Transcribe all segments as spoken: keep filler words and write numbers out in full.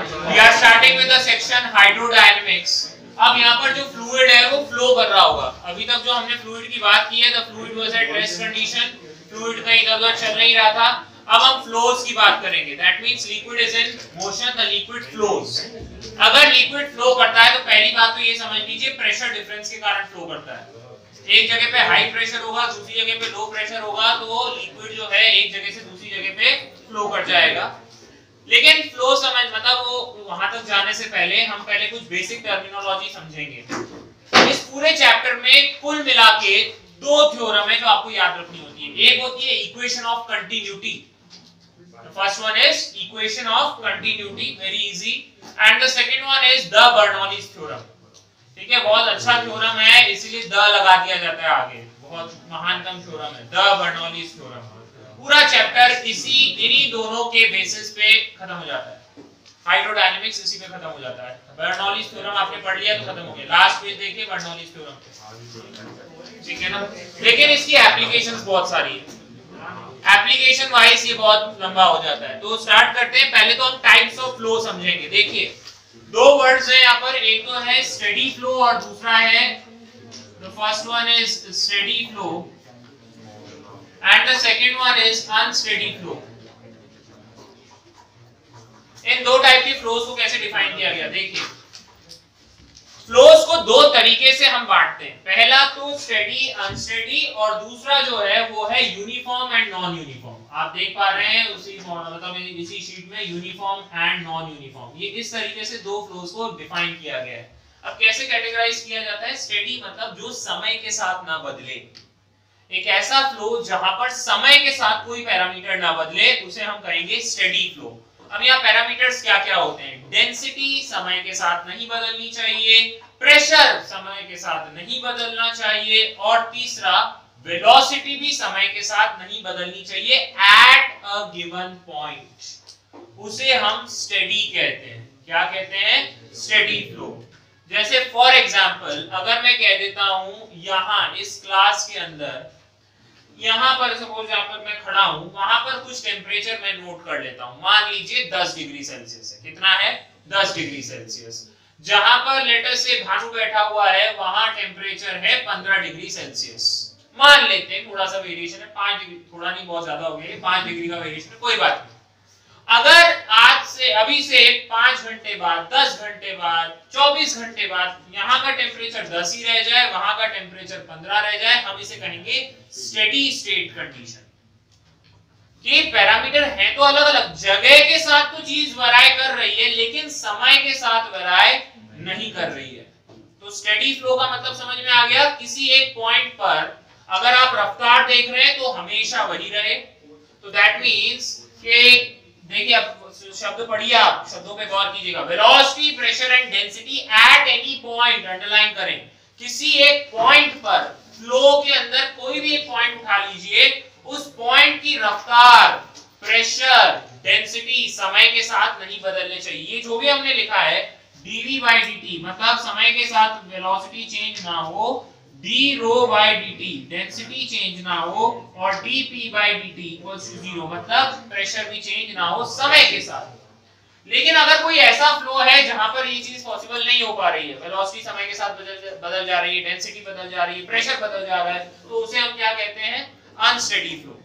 We are starting with the section hydrodynamics. अब यहाँ पर जो फ्लूइड है वो फ्लो कर रहा होगा। अभी तक जो हमने फ्लूइड की बात की है, the fluid was at rest condition, fluid कहीं इधर-उधर चल नहीं रहा था। अब हम फ्लोज की बात करेंगे। That means liquid is in motion, the liquid flows. अगर लिक्विड फ्लो करता है तो पहली बात तो ये समझ लीजिए प्रेशर डिफरेंस के कारण फ्लो करता है। एक जगह पे हाई प्रेशर होगा, दूसरी जगह पे लो प्रेशर होगा, तो लिक्विड जो है एक जगह से दूसरी जगह पे फ्लो कर जाएगा। लेकिन फ्लो समझ मतलब वो वहां तक जाने से पहले हम पहले कुछ बेसिक टर्मिनोलॉजी समझेंगे। इस पूरे चैप्टर में कुल मिला के दो थ्योरम है जो आपको याद रखनी होती है। एक होती है equation of continuity. First one is equation of continuity, very easy, and the second one is the Bernoulli's theorem. ठीक है, बहुत अच्छा थ्योरम है, इसीलिए द लगा दिया जाता है आगे, बहुत महानतम थ्योरम है द बर्नौलीज थ्योरम। पूरा चैप्टर इसी इन्हीं दोनों के बेसिस पे खत्म हो जाता है। हाइड्रोडायनेमिक्स इसी पे खत्म हो जाता है। बर्नौलीज थ्योरम आपने पढ़ लिया तो खत्म हो गया। लास्ट पेज देखिए बर्नौलीज थ्योरम, ठीक है ना। लेकिन इसकी एप्लीकेशंस बहुत सारी है, एप्लीकेशन वाइज ये बहुत लंबा हो जाता है। तो स्टार्ट करते हैं। पहले तो हम टाइप्स ऑफ फ्लो समझेंगे। देखिए दो वर्ड्स हैं यहाँ पर, एक तो है स्टेडी फ्लो और दूसरा है, the first one is steady flow and the second one is unsteady flow। इन दो टाइप की फ्लोज को कैसे डिफाइन किया गया, देखिए फ्लोज को दो तरीके से हम बांटते हैं। पहला तो स्टेडी, अनस्टेडी, और दूसरा जो है वो है यूनिफॉर्म एंड नॉन यूनिफॉर्म। आप देख पा रहे हैं उसी मतलब इसी शीट में यूनिफॉर्म एंड नॉन यूनिफॉर्म। ये इस तरीके से दो फ्लोज को डिफाइन किया गया है। अब कैसे कैटेगराइज किया जाता है? स्टेडी मतलब जो समय के साथ ना बदले, एक ऐसा फ्लो जहां पर समय के साथ कोई पैरामीटर ना बदले उसे हम कहेंगे स्टेडी फ्लो। अब यहाँ पैरामीटर्स क्या क्या होते हैं? डेंसिटी समय के साथ नहीं बदलनी चाहिए, प्रेशर समय के साथ नहीं बदलना चाहिए, और तीसरा वेलोसिटी भी समय के साथ नहीं बदलनी चाहिए एट अ गिवन पॉइंट। उसे हम स्टेडी कहते हैं। क्या कहते हैं? Steady flow. जैसे फॉर एग्जाम्पल अगर मैं कह देता हूं यहां इस क्लास के अंदर, यहां पर सपोज यहां पर मैं खड़ा हूं, वहां पर कुछ टेम्परेचर मैं नोट कर लेता हूं। मान लीजिए दस डिग्री सेल्सियस है। कितना है? दस डिग्री सेल्सियस। जहां पर लेटर से भानु बैठा हुआ है वहां टेम्परेचर है पंद्रह डिग्री सेल्सियस। मान लेते हैं थोड़ा सा वेरिएशन है, पांच डिग्री, थोड़ा नहीं बहुत ज्यादा हो गया, पांच डिग्री का वेरिएशन है, कोई बात नहीं। अगर आज से अभी से पांच घंटे बाद, दस घंटे बाद, चौबीस घंटे बाद यहाँ का टेम्परेचर दस ही रह जाए, वहां का टेम्परेचर पंद्रह रह जाए, हम इसे कहेंगे स्टेडी स्टेट कंडीशन। कि पैरामीटर है तो अलग अलग, जगह के साथ तो चीज वेराई कर रही है लेकिन समय के साथ वेराई नहीं कर रही है। तो स्टेडी फ्लो का मतलब समझ में आ गया। किसी एक पॉइंट पर अगर आप रफ्तार देख रहे हैं तो हमेशा वही रहे। तो दैट मींस कि देखिए अब शब्द पढ़िए, आप शब्दों पे गौर कीजिएगा। Velocity, pressure and density at any point, underline करें, किसी एक पॉइंट पर फ्लो के अंदर कोई भी एक पॉइंट उठा लीजिए, उस पॉइंट की रफ्तार, प्रेशर, डेंसिटी समय के साथ नहीं बदलने चाहिए। ये जो भी हमने लिखा है dv by dt मतलब समय के साथ वेलोसिटी चेंज ना हो, d rho by dt density change ना हो, और dp by dt equals to zero मतलब प्रेशर भी चेंज ना हो समय के साथ। लेकिन अगर कोई ऐसा फ्लो है जहां पर ये चीज पॉसिबल नहीं हो पा रही है, वेलोसिटी समय के साथ बदल बदल जा रही है, डेंसिटी बदल जा रही है, प्रेशर बदल जा रहा है, तो उसे हम क्या कहते हैं? Unsteady flow.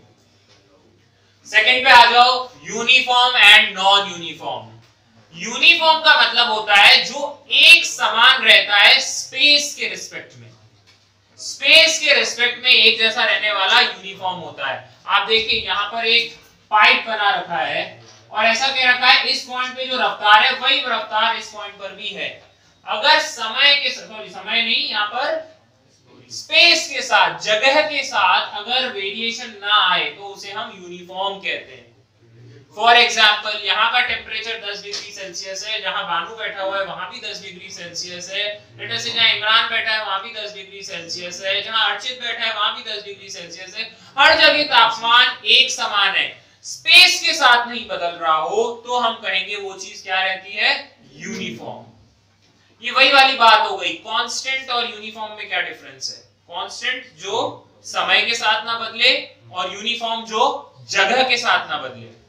सेकंड पे आ जाओ, uniform and non uniform. Uniform का मतलब होता है जो एक समान रहता है स्पेस के रिस्पेक्ट में, स्पेस के रिस्पेक्ट में एक जैसा रहने वाला यूनिफॉर्म होता है। आप देखिए यहाँ पर एक पाइप बना रखा है और ऐसा कह रखा है इस पॉइंट पे जो रफ्तार है वही रफ्तार इस पॉइंट पर भी है। अगर समय के सॉरी समय नहीं, यहाँ पर स्पेस के साथ, जगह के साथ अगर वेरिएशन ना आए तो उसे हम यूनिफॉर्म कहते हैं। फॉर एग्जाम्पल यहाँ का टेम्परेचर दस डिग्री सेल्सियस है, जहां भानु बैठा हुआ है वहां भी दस डिग्री सेल्सियस है, लेटर से जहां इमरान बैठा है वहां भी दस डिग्री सेल्सियस है, जहां अर्चित बैठा है वहां भी दस डिग्री सेल्सियस है। हर जगह तापमान एक समान है, स्पेस के साथ नहीं बदल रहा हो तो हम कहेंगे वो चीज क्या रहती है? यूनिफॉर्म। ये वही वाली बात हो गई। कांस्टेंट और यूनिफॉर्म में क्या डिफरेंस है? कांस्टेंट जो समय के साथ ना बदले और यूनिफॉर्म जो जगह के साथ ना बदले।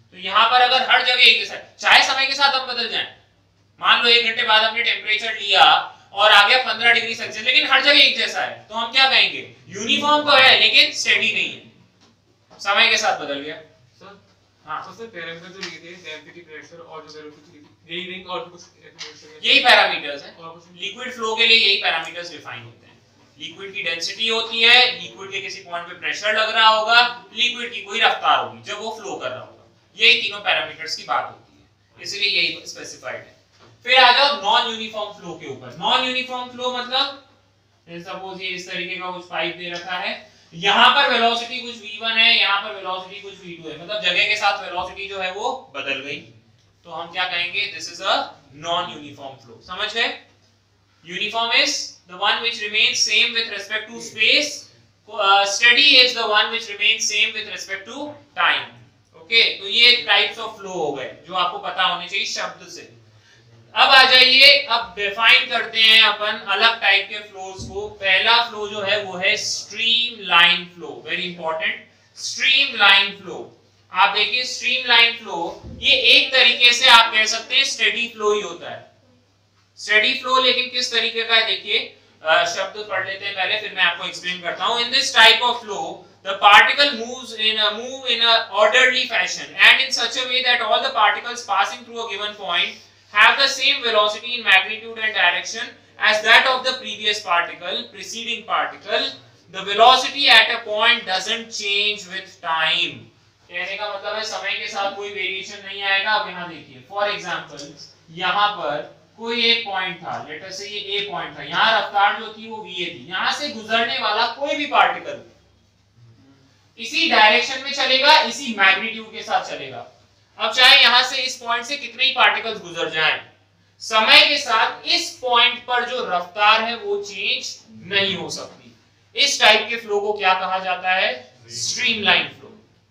तो यहाँ पर अगर हर जगह एक जैसा, चाहे समय के साथ हम बदल जाएं, मान लो एक घंटे बाद हमने टेम्परेचर लिया और आ गया पंद्रह डिग्री सेल्सियस, लेकिन हर जगह एक जैसा है, तो हम क्या कहेंगे? यूनिफॉर्म तो है लेकिन स्टेडी नहीं है, समय के साथ बदल गया। सर हाँ, सबसे पैरामीटर जो लिखे थे डेंसिटी, प्रेशर और जो वेलोसिटी यही रिंग और कुछ यही पैरामीटर्स हैं। लिक्विड फ्लो के लिए यही पैरामीटर्स डिफाइन होते हैं। लिक्विड की डेंसिटी होती है, लिक्विड के किसी पॉइंट पे प्रेशर लग रहा होगा, लिक्विड की कोई रफ्तार होगी जब वो फ्लो कर रहा होगा, यही तीनों पैरामीटर्स की बात होती है, इसलिए यही स्पेसिफाइड है। फिर आ जाओ नॉन यूनिफॉर्म फ्लो के ऊपर। नॉन यूनिफॉर्म फ्लो मतलब सपोज ये इस तरीके का कुछ पाइप दे रखा है, यहाँ पर वेलोसिटी कुछ वी वन है, यहाँ पर वेलोसिटी कुछ वी टू है, मतलब जगह के साथ वेलोसिटी जो है वो बदल गई, तो हम क्या कहेंगे? This is a non uniform flow. समझ गए? Uniform is the one which remains same with respect to space, steady is the one which remains same with respect to time. Okay, तो ये टाइप्स ऑफ फ्लो हो गए जो आपको पता होने चाहिए शब्द से। अब आ जाइए, अब डिफाइन करते हैं अपन अलग टाइप के फ्लोज को। पहला फ्लो जो है वो है stream line flow, very important, stream line flow. आप देखिए स्ट्रीम लाइन फ्लो ये एक तरीके से आप कह सकते हैं स्टेडी फ्लो ही होता है। स्टेडी फ्लो लेकिन किस तरीके का है देखिए, शब्द पढ़ लेते हैं पहले, फिर मैं आपको एक्सप्लेन करता हूं। In this type of flow the particle moves in a move in a orderly fashion and in such a way that all the particles passing through a given point have the same velocity in magnitude and direction as that of the previous particle, preceding particle. The velocity at a point doesn't change with time. कहने का मतलब है समय के साथ कोई variation नहीं आएगा। अब यहाँ देखिए, फॉर एग्जांपल यहाँ पर कोई एक पॉइंट था, लेट अस से ये ए पॉइंट था, यहाँ रफ्तार जो थी वो वी ए थी, यहाँ से गुजरने वाला कोई भी पार्टिकल इसी डायरेक्शन में चलेगा, इसी मैग्नीट्यूड के साथ चलेगा। अब चाहे यहां से इस पॉइंट से कितने ही पार्टिकल्स गुजर जाएं, समय के साथ इस पॉइंट पर जो रफ्तार है वो चेंज नहीं हो सकती। इस टाइप के फ्लो को क्या कहा जाता है? Streamline flow.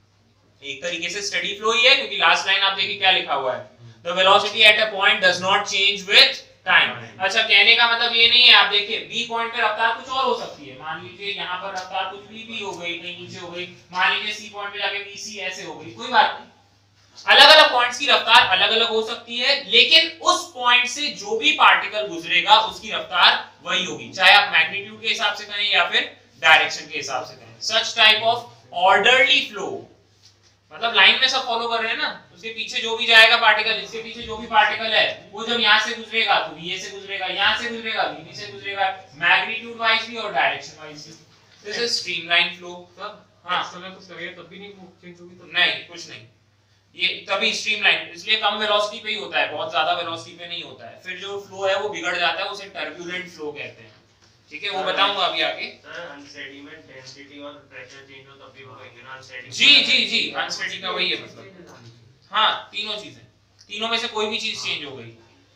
एक तरीके से स्टेडी फ्लो ही है, क्योंकि लास्ट लाइन आप देखिए क्या लिखा हुआ है, the velocity at a point does not change with time. अच्छा, कहने का मतलब ये नहीं है, आप देखिए बी पॉइंट पे रफ्तार कुछ और हो सकती है, मान लीजिए यहाँ पर रफ्तार कुछ भी भी हो गई, कहीं नीचे हो गई, मान लीजिए सी पॉइंट पे जाके बी सी ऐसे हो गई, कोई बात नहीं। अलग अलग पॉइंट्स की रफ्तार अलग अलग हो सकती है, लेकिन उस पॉइंट से जो भी पार्टिकल गुजरेगा उसकी रफ्तार वही होगी, चाहे आप मैग्नीट्यूड के हिसाब से कहें या फिर डायरेक्शन के हिसाब से कहें। Such type of orderly flow, मतलब लाइन में सब फॉलो कर रहे हैं ना, उसके पीछे जो भी जाएगा पार्टिकल, इसके पीछे जो भी पार्टिकल है वो जब यहाँ से गुजरेगा तो वी से गुजरेगा, यहाँ से गुजरेगा वी से गुजरेगा, मैग्नीट्यूड वाइज भी और डायरेक्शन वाइज भी। This is streamline flow. हां, समय तो सही है तब भी नहीं चेंज होगी तो नहीं, कुछ नहीं, ये तभी स्ट्रीमलाइन, इसलिए कम वेलोसिटी पे ही होता है, बहुत ज्यादा वेलोसिटी पे नहीं होता है। फिर जो फ्लो है वो बिगड़ जाता है, उसे टर्बुलेंट फ्लो कहते हैं। ठीक है, वो बताऊंगा अभी आगे। अनस्टेडी में डेंसिटी और प्रेशर चेंज हो तब भी वो कहेंगे ना अनस्टेडी। जी जी जी, अनस्टेडी का वही है मतलब। हाँ, तीनों चीजें, तीनों में से कोई भी चीज चेंज हो गई।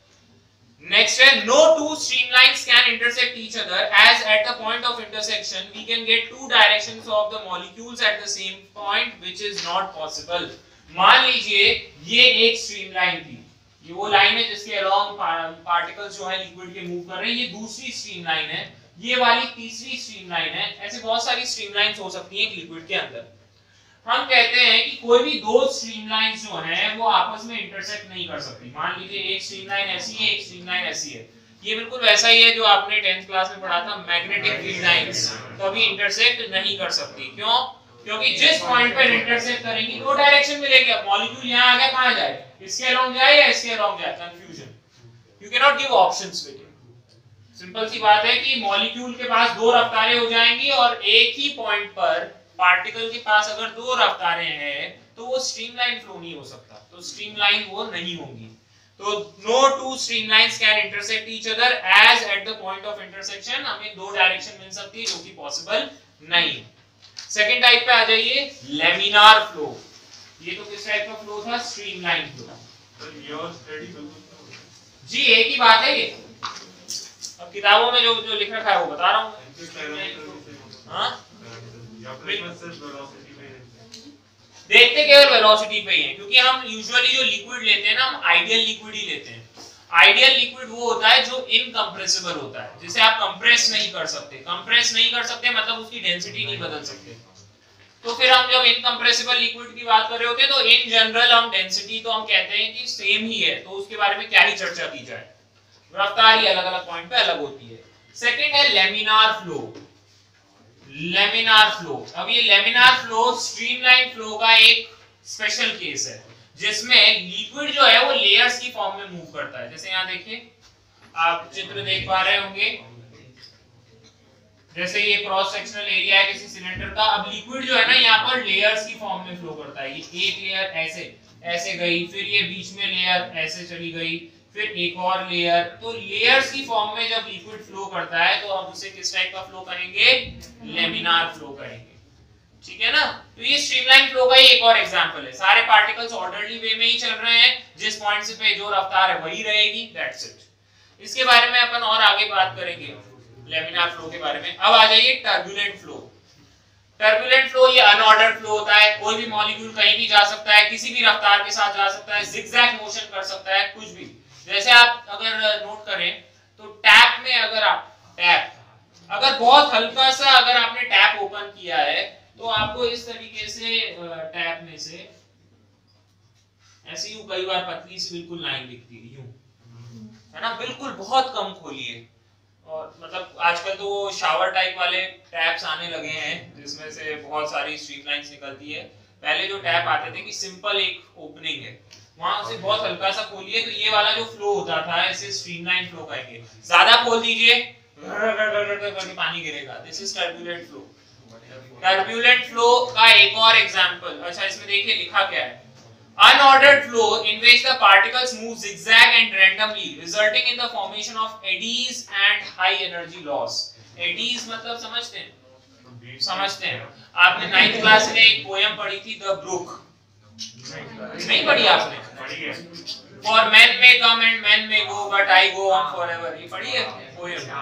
नेक्स्ट है, no two streamlines can intersect each other as at the point of intersection we can get two directions of the molecules at the same point which is not possible. मान लीजिए ये एक streamline थी, ये वो line है जिसके along particles जो है लिक्विड के मूव कर रहे हैं, ये दूसरी स्ट्रीमलाइन है, ये वाली तीसरी स्ट्रीमलाइन है। ऐसे बहुत सारी स्ट्रीमलाइंस हो सकती हैं लिक्विड के अंदर। हम कहते हैं कि कोई भी दो स्ट्रीमलाइंस जो हैं वो आपस में इंटरसेक्ट नहीं कर सकती। मान लीजिए एक स्ट्रीमलाइन ऐसी है, एक स्ट्रीमलाइन ऐसी है, ये बिल्कुल वैसा ही है जो आपने टेंथ क्लास में पढ़ा था, मैग्नेटिक फील्ड लाइंस कभी इंटरसेक्ट नहीं कर सकती। क्यों? क्योंकि जिस पॉइंट पर इंटरसेक्ट करेंगी दो डायरेक्शन मिलेगी। अब मॉलिक्यूल यहां आ गया, कहां जाए, इसके अलोंग जाए या इसके अलोंग जाए, confusion. You can not give options with it. Simple सी बात है कि मॉलिक्यूल के पास दो रफ्तारें हो जाएंगी और एक ही पॉइंट पर पार्टिकल के पास अगर दो रफ्तारें हैं तो वो स्ट्रीमलाइन फ्लो नहीं हो सकता, तो स्ट्रीमलाइन वो नहीं होंगी। तो no two streamlines can intersect each other as at the point of intersection, हमें दो डायरेक्शन मिल सकती है जो कि पॉसिबल नहीं है। सेकंड टाइप पे आ जाइए, लेमिनार फ्लो। ये तो किस टाइप का फ्लो था? Streamline flow. तो योर स्टडी बिल्कुल जी एक ही बात है ये, अब किताबों में जो जो लिख रखा है वो बता रहा हूं। हां, देखते केवल वेलोसिटी पे ही है, क्योंकि हम यूजुअली जो लिक्विड लेते हैं ना, हम आइडियल लिक्विड ही लेते हैं। आइडियल लिक्विड वो होता है जो इनकंप्रेसिबल होता है, जिसे आप कंप्रेस नहीं कर सकते। कंप्रेस नहीं कर सकते मतलब उसकी डेंसिटी नहीं बदल सकते। तो फिर हम जब इनकम्प्रेसिबल लिक्विड की बात कर रहे होते हैं तो इन जनरल हम डेंसिटी तो हम कहते हैं कि सेम ही है, तो उसके बारे में क्या ही चर्चा की जाए, रफ्तार ही अलग अलग पॉइंट पे अलग होती है। सेकंड है लेमिनार फ्लो। लेमिनार फ्लो, अब ये लेमिनार फ्लो स्ट्रीमलाइन फ्लो का एक स्पेशल केस है जिसमें लिक्विड जो है वो लेयर्स की फॉर्म में मूव करता है। जैसे यहाँ देखिए, आप चित्र देख पा रहे होंगे, जैसे ये क्रॉस सेक्शनल एरिया है किसी सिलेंडर का। अब लिक्विड जो है ना यहाँ पर लेयर्स की फॉर्म में फ्लो करता है। ये एक लेयर ऐसे ऐसे गई, फिर ये बीच में लेयर ऐसे चली गई, फिर एक और लेयर। तो लेयर्स की फॉर्म में जब लिक्विड फ्लो करता है तो हम उसे किस टाइप का फ्लो कहेंगे? लेमिनार फ्लो कहेंगे, ठीक है ना। तो ये स्ट्रीमलाइन फ्लो का ही एक और एग्जांपल है। सारे पार्टिकल्स ऑर्डरली वे में ही चल रहे हैं, जिस पॉइंट से पे जो रफ्तार है वही रहेगी, दैट्स इट। इसके बारे में अपन और आगे बात करेंगे लेमिनार फ्लो के बारे में। अब आ जाइए टर्बुलेंट फ्लो। टर्बुलेंट फ्लो ये अनऑर्डर्ड फ्लो होता है। कोई भी मॉलिक्यूल कहीं भी जा सकता है, किसी भी रफ्तार के साथ जा सकता है, जिगजैग मोशन कर सकता है, कुछ भी। जैसे आप अगर नोट करें तो टैप में अगर आप टैप अगर बहुत हल्का सा अगर आपने टैप ओपन किया है तो आपको इस तरीके से टैप में से ऐसी यूं कई बार पतली सी बिल्कुल लाइन दिखती है, यूं, है ना। बिल्कुल बहुत कम खोलिए, और मतलब आजकल तो वो शावर टाइप वाले टैप्स आने लगे हैं जिसमें से बहुत सारी स्ट्रीमलाइंस निकलती है। पहले जो टैप आते थे कि सिंपल एक ओपनिंग है, वहां से बहुत हल्का सा खोलिए तो ये वाला जो फ्लो होता था इसे स्ट्रीमलाइन फ्लो कहेंगे। ज्यादा खोल दीजिए करके पानी गिरेगा, this is turbulent flow. Turbulent flow का एक और एग्जांपल, अच्छा इसमें देखिए लिखा क्या है, unordered flow in which the particles move zigzag and randomly resulting in the formation of eddies and high energy loss। eddies मतलब समझते हैं? समझते हैं। आपने नाइन्थ क्लास में एक पोयम पढ़ी थी, द ब्रुक, नहीं पढ़ी आपने? For men may come and men may go but I go on forever, ये पढ़ी है पोयम?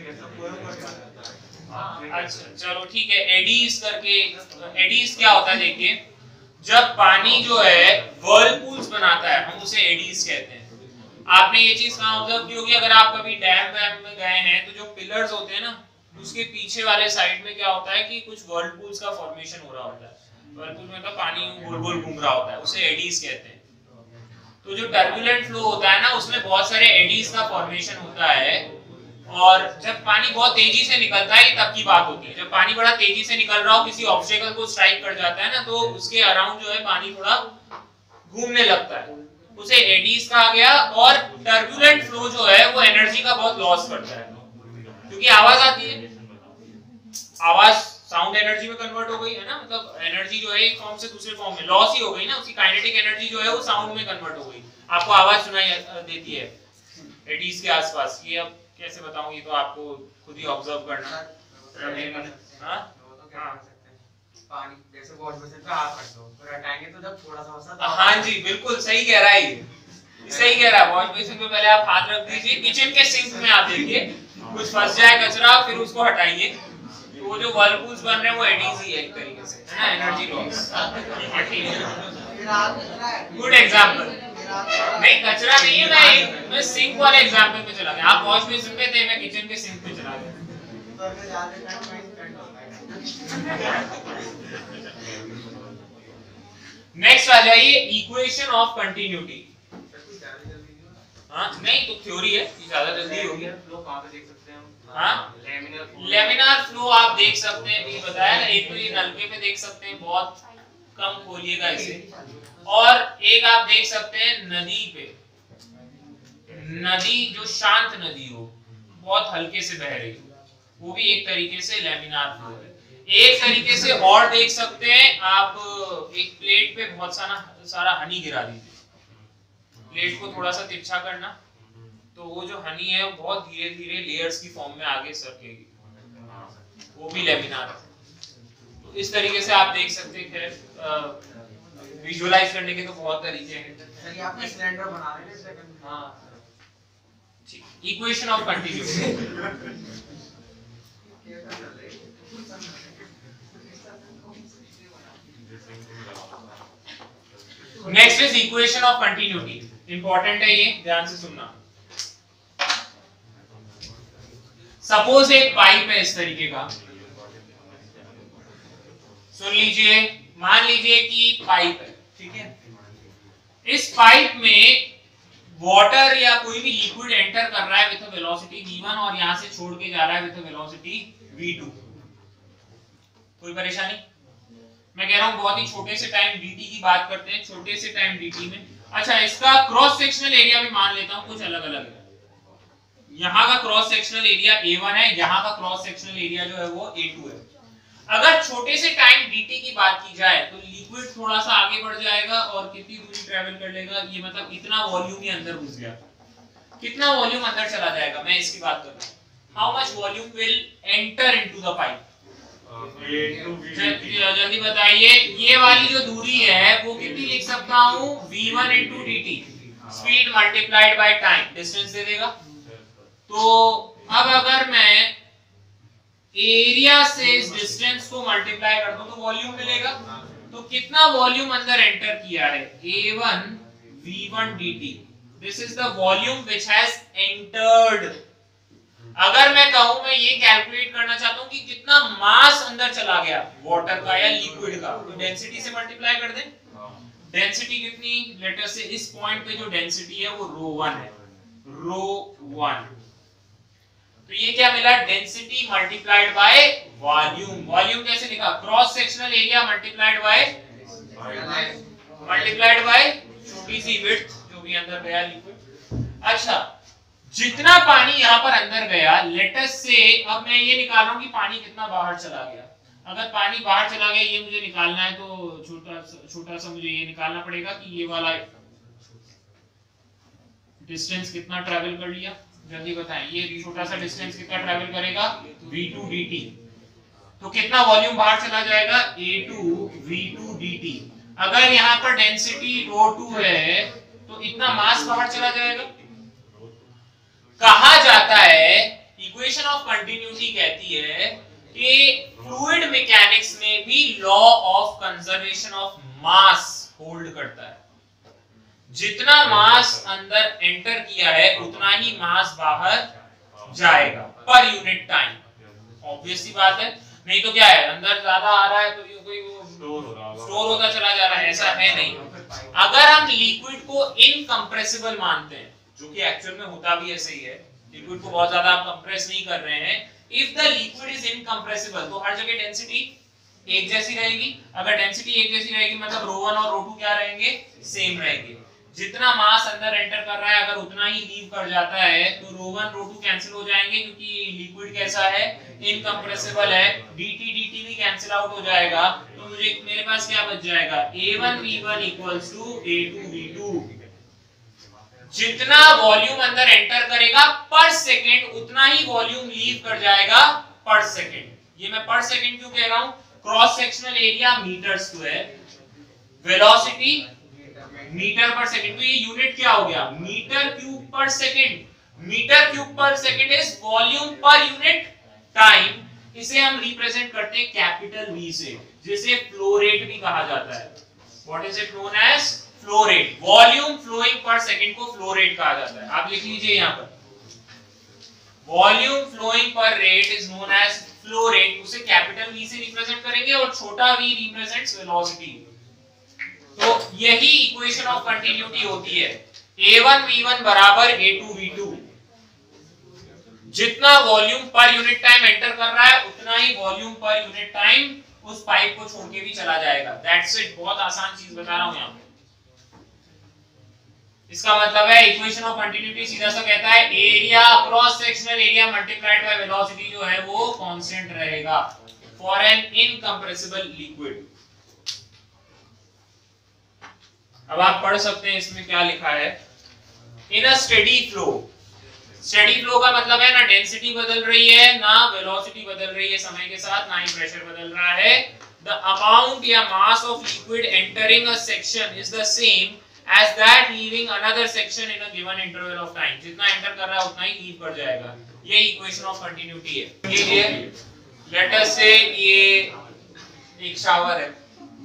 अच्छा चलो ठीक है। एडीज करके, एडीज क्या होता है देखिए, जब पानी जो है व्हर्लपूल्स बनाता है हम उसे एडीज कहते हैं। आपने ये चीज कहाँ ऑब्जर्व की होगी, अगर आप कभी डैम वैम में गए हैं तो जो पिलर्स होते हैं ना उसके पीछे वाले साइड में क्या होता है कि कुछ व्हर्लपूल्स का फॉर्मेशन हो रहा होता है। व्हर्लपूल में तो पानी गोल गोल घूम रहा होता है, उसे एडीज कहते हैं। तो जो टर्बुलेंट फ्लो होता है ना उसमें बहुत सारे एडीज का फॉर्मेशन होता है, और जब पानी बहुत तेजी से निकलता है ये तब की बात होती है। जब पानी बड़ा तेजी से निकल रहा हो, किसी ऑब्स्टेकल को स्ट्राइक कर जाता है ना तो उसके अराउंड जो है पानी थोड़ा घूमने लगता है, उसे एडीज कहा गया। और टर्बुलेंट फ्लो जो है वो एनर्जी का बहुत लॉस करता है, क्योंकि आवाज आती है, आवाज साउंड एनर्जी में कन्वर्ट हो गई है ना, मतलब एनर्जी जो है एक फॉर्म से दूसरे फॉर्म में लॉस ही हो गई ना, उसकी काइनेटिक एनर्जी जो है वो साउंड में कन्वर्ट हो गई, आपको आवाज सुनाई देती है एडीज के आसपास। ये अब कैसे बताऊं, ये तो आपको खुद ही ऑब्जर्व करना है। हां हां पानी जैसे वॉश बेसिन पे हाथ रख दो फिर हटाएंगे तो जब थोड़ा सा होता है। हां जी बिल्कुल सही कह रहा है, ये सही कह रहा है। वॉश बेसिन पे पहले आप हाथ रख दीजिए, किचन के सिंक में आप देखिए कुछ फंस जाए कचरा फिर उसको हटाइए, तो वो जो व्हर्लपूल्स बन रहे हैं वो एडीज ही है एक तरीके से, है ना, एनर्जी लॉस। Good example. नहीं कचरा नहीं है, मैं मैं सिंक वाले एग्जांपल पे चला गया। आप वॉश बेसिन पे थे, मैं किचन के सिंक पे चला गया। नेक्स्ट आ जाइए इक्वेशन ऑफ कंटिन्यूटी। हाँ नहीं तो थ्योरी है, ज्यादा जल्दी होगी। फ्लो कहां पे देख सकते हैं हम? हाँ लेमिनार फ्लो, लेमिनार फ्लो आप देख सकते हैं, ये बताया ना, एक तो ये नलके पे देख सकते हैं, बहुत कम खोलिएगा इसे, और एक आप देख सकते हैं नदी पे, नदी जो शांत नदी हो, बहुत हल्के से बह रही हो, वो भी एक तरीके से लेमिनार फ्लो है। एक तरीके से और देख सकते हैं आप, एक प्लेट पे बहुत सारा सारा हनी गिरा दीजिए, प्लेट को थोड़ा सा तिरछा करना, तो वो जो हनी है वो बहुत धीरे धीरे लेयर्स की फॉर्म में आगे सरकेगी, वो भी लेमिनार है। तो इस तरीके से आप देख सकते हैं, विजुअलाइज करने के तो बहुत तरीके हैं। चलिए आपने सिलेंडर बना रहे हैं सेकंड। हां ठीक, equation of continuity. Next is equation of continuity, important है ये, ध्यान से सुनना। सपोज एक पाइप है इस तरीके का, सुन लीजिए, मान लीजिए कि पाइप है, ठीक है, इस पाइप में वाटर या कोई भी लिक्विड एंटर कर रहा है विद वेलोसिटी v वन और यहां से छोड़ के जा रहा है विद वेलोसिटी v टू। कोई परेशानी? मैं कह रहा हूं बहुत ही छोटे से टाइम dt की बात करते हैं, छोटे से टाइम dt में। अच्छा, इसका क्रॉस सेक्शनल एरिया भी मान लेता हूं कुछ अलग अलग है। यहाँ का cross sectional area A one है, यहाँ का क्रॉस सेक्शनल एरिया जो है वो ए टू है। अगर छोटे से टाइम dt की बात की जाए तो लिक्विड थोड़ा सा आगे बढ़ जाएगा और कितनी दूरी ट्रेवल कर लेगा, ये मतलब इतना वॉल्यूम ही अंदर घुस गया। कितना वॉल्यूम अंदर चला जाएगा, मैं इसकी बात कर रहा हूं। How much volume will enter into the pipe? जल्दी बताइए। ये वाली जो दूरी है वो कितनी लिख सकता हूं? v one into dt, speed multiplied by time, distance दे देगा। तो अब अगर मैं एरिया से इस डिस्टेंस को मल्टीप्लाई कर दूं तो वॉल्यूम मिलेगा। तो कितना वॉल्यूम अंदर एंटर किया है? A one v one dt, this is the volume which has entered. अगर मैं कहूं, मैं ये कैलकुलेट करना चाहता हूं कि कितना मास अंदर चला गया वाटर का या लिक्विड का, तो डेंसिटी से मल्टीप्लाई कर दें। डेंसिटी कितनी? लेट अस से इस पॉइंट पे जो डेंसिटी है वो रो वन है, रो वन। तो ये क्या मिला? Density multiplied by volume. Volume कैसे लिखा? Cross sectional area multiplied by multiplied by छोटी सी विड्थ जो भी अंदर गया लिक्विड। अच्छा, जितना पानी यहाँ पर अंदर गया, लेट अस से अब मैं ये निकाल रहा हूँ कि पानी कितना बाहर चला गया। अगर पानी बाहर चला गया ये मुझे निकालना है, तो छोटा छोटा सा मुझे ये निकालना पड़ेगा कि ये वाला डिस्टेंस कितना ट्रैवल कर लिया। जल्दी बताएं, ये छोटा सा डिस्टेंस कितना ट्रैवल करेगा? v two dt। तो कितना वॉल्यूम बाहर चला जाएगा? a two v two dt। अगर यहाँ पर डेंसिटी रो टू है तो इतना मास बाहर चला जाएगा। कहा जाता है, इक्वेशन ऑफ कंटिन्यूटी कहती है कि फ्लूइड मैकेनिक्स में भी law of conservation of mass hold करता है। जितना मास अंदर एंटर किया है उतना ही मास बाहर जाएगा पर यूनिट टाइम। ऑब्वियस सी बात है, नहीं तो क्या है, अंदर ज्यादा आ रहा है तो ये कोई वो स्टोर होता चला जा रहा है, ऐसा है नहीं। अगर हम लिक्विड को इनकम्प्रेसिबल मानते हैं, जो कि एक्चुअल में होता भी ऐसे ही है, लिक्विड को बहुत ज्यादा आप कंप्रेस नहीं कर रहे हैं, if the liquid is incompressible तो हर जगह डेंसिटी एक जैसी रहेगी। अगर डेंसिटी एक जैसी रहेगी मतलब रो वन और रो टू क्या रहेंगे? सेम रहेंगे। जितना मास अंदर एंटर कर रहा है अगर उतना ही लीव कर जाता है तो rho one rho two cancel हो जाएंगे, क्योंकि लिक्विड कैसा है? इनकम्प्रेसिबल है। dt dt भी कैंसिल आउट हो जाएगा, तो मुझे मेरे पास क्या बच जाएगा? a one v one equals to a two v two. जितना वॉल्यूम अंदर एंटर करेगा पर सेकंड उतना ही वॉल्यूम लीव कर जाएगा पर सेकंड। ये मैं पर सेकंड क्यों कह रहा हूं? Cross sectional area meter square, velocity meter per second, तो ये यूनिट क्या हो गया? Meter cube per second. Meter cube per second is volume per unit time. इसे हम रिप्रेजेंट करते हैं कैपिटल V से, जिसे फ्लो रेट भी कहा जाता है। What is it known as? Flow rate. Volume flowing per second को फ्लो रेट कहा जाता है। आप लिख लीजिए यहाँ पर, volume flowing per rate is known as flow rate. उसे कैपिटल V से रिप्रेजेंट करेंगे और छोटा v रिप्रेजेंट्स वेलोसिटी। तो यही इक्वेशन ऑफ कंटिन्यूटी होती है, a वन v वन बराबर a टू v टू। जितना volume per unit time enter कर रहा है उतना ही वॉल्यूम पर यूनिट टाइम उस पाइप को छोड़ के भी चला जाएगा। That's it. बहुत आसान चीज बता रहा हूं यहाँ पे। इसका मतलब है इक्वेशन ऑफ कंटिन्यूटी सीधा सा कहता है area cross sectional area multiplied by velocity जो है वो कांस्टेंट रहेगा फॉर एन इनकम्प्रेसिबल लिक्विड। अब आप पढ़ सकते हैं इसमें क्या लिखा है। In a steady flow, steady flow का मतलब है ना डेंसिटी बदल रही है ना वेलोसिटी बदल रही है समय के साथ, ना ही प्रेशर बदल रहा है। द अमाउंट या mass of liquid entering a section is the same as that leaving another section in a given interval of time। जितना एंटर कर रहा है उतना ही लीव कर जाएगा। ये इक्वेशन ऑफ कंटिन्यूटी है। ये लेट अस से ये एक शावर है,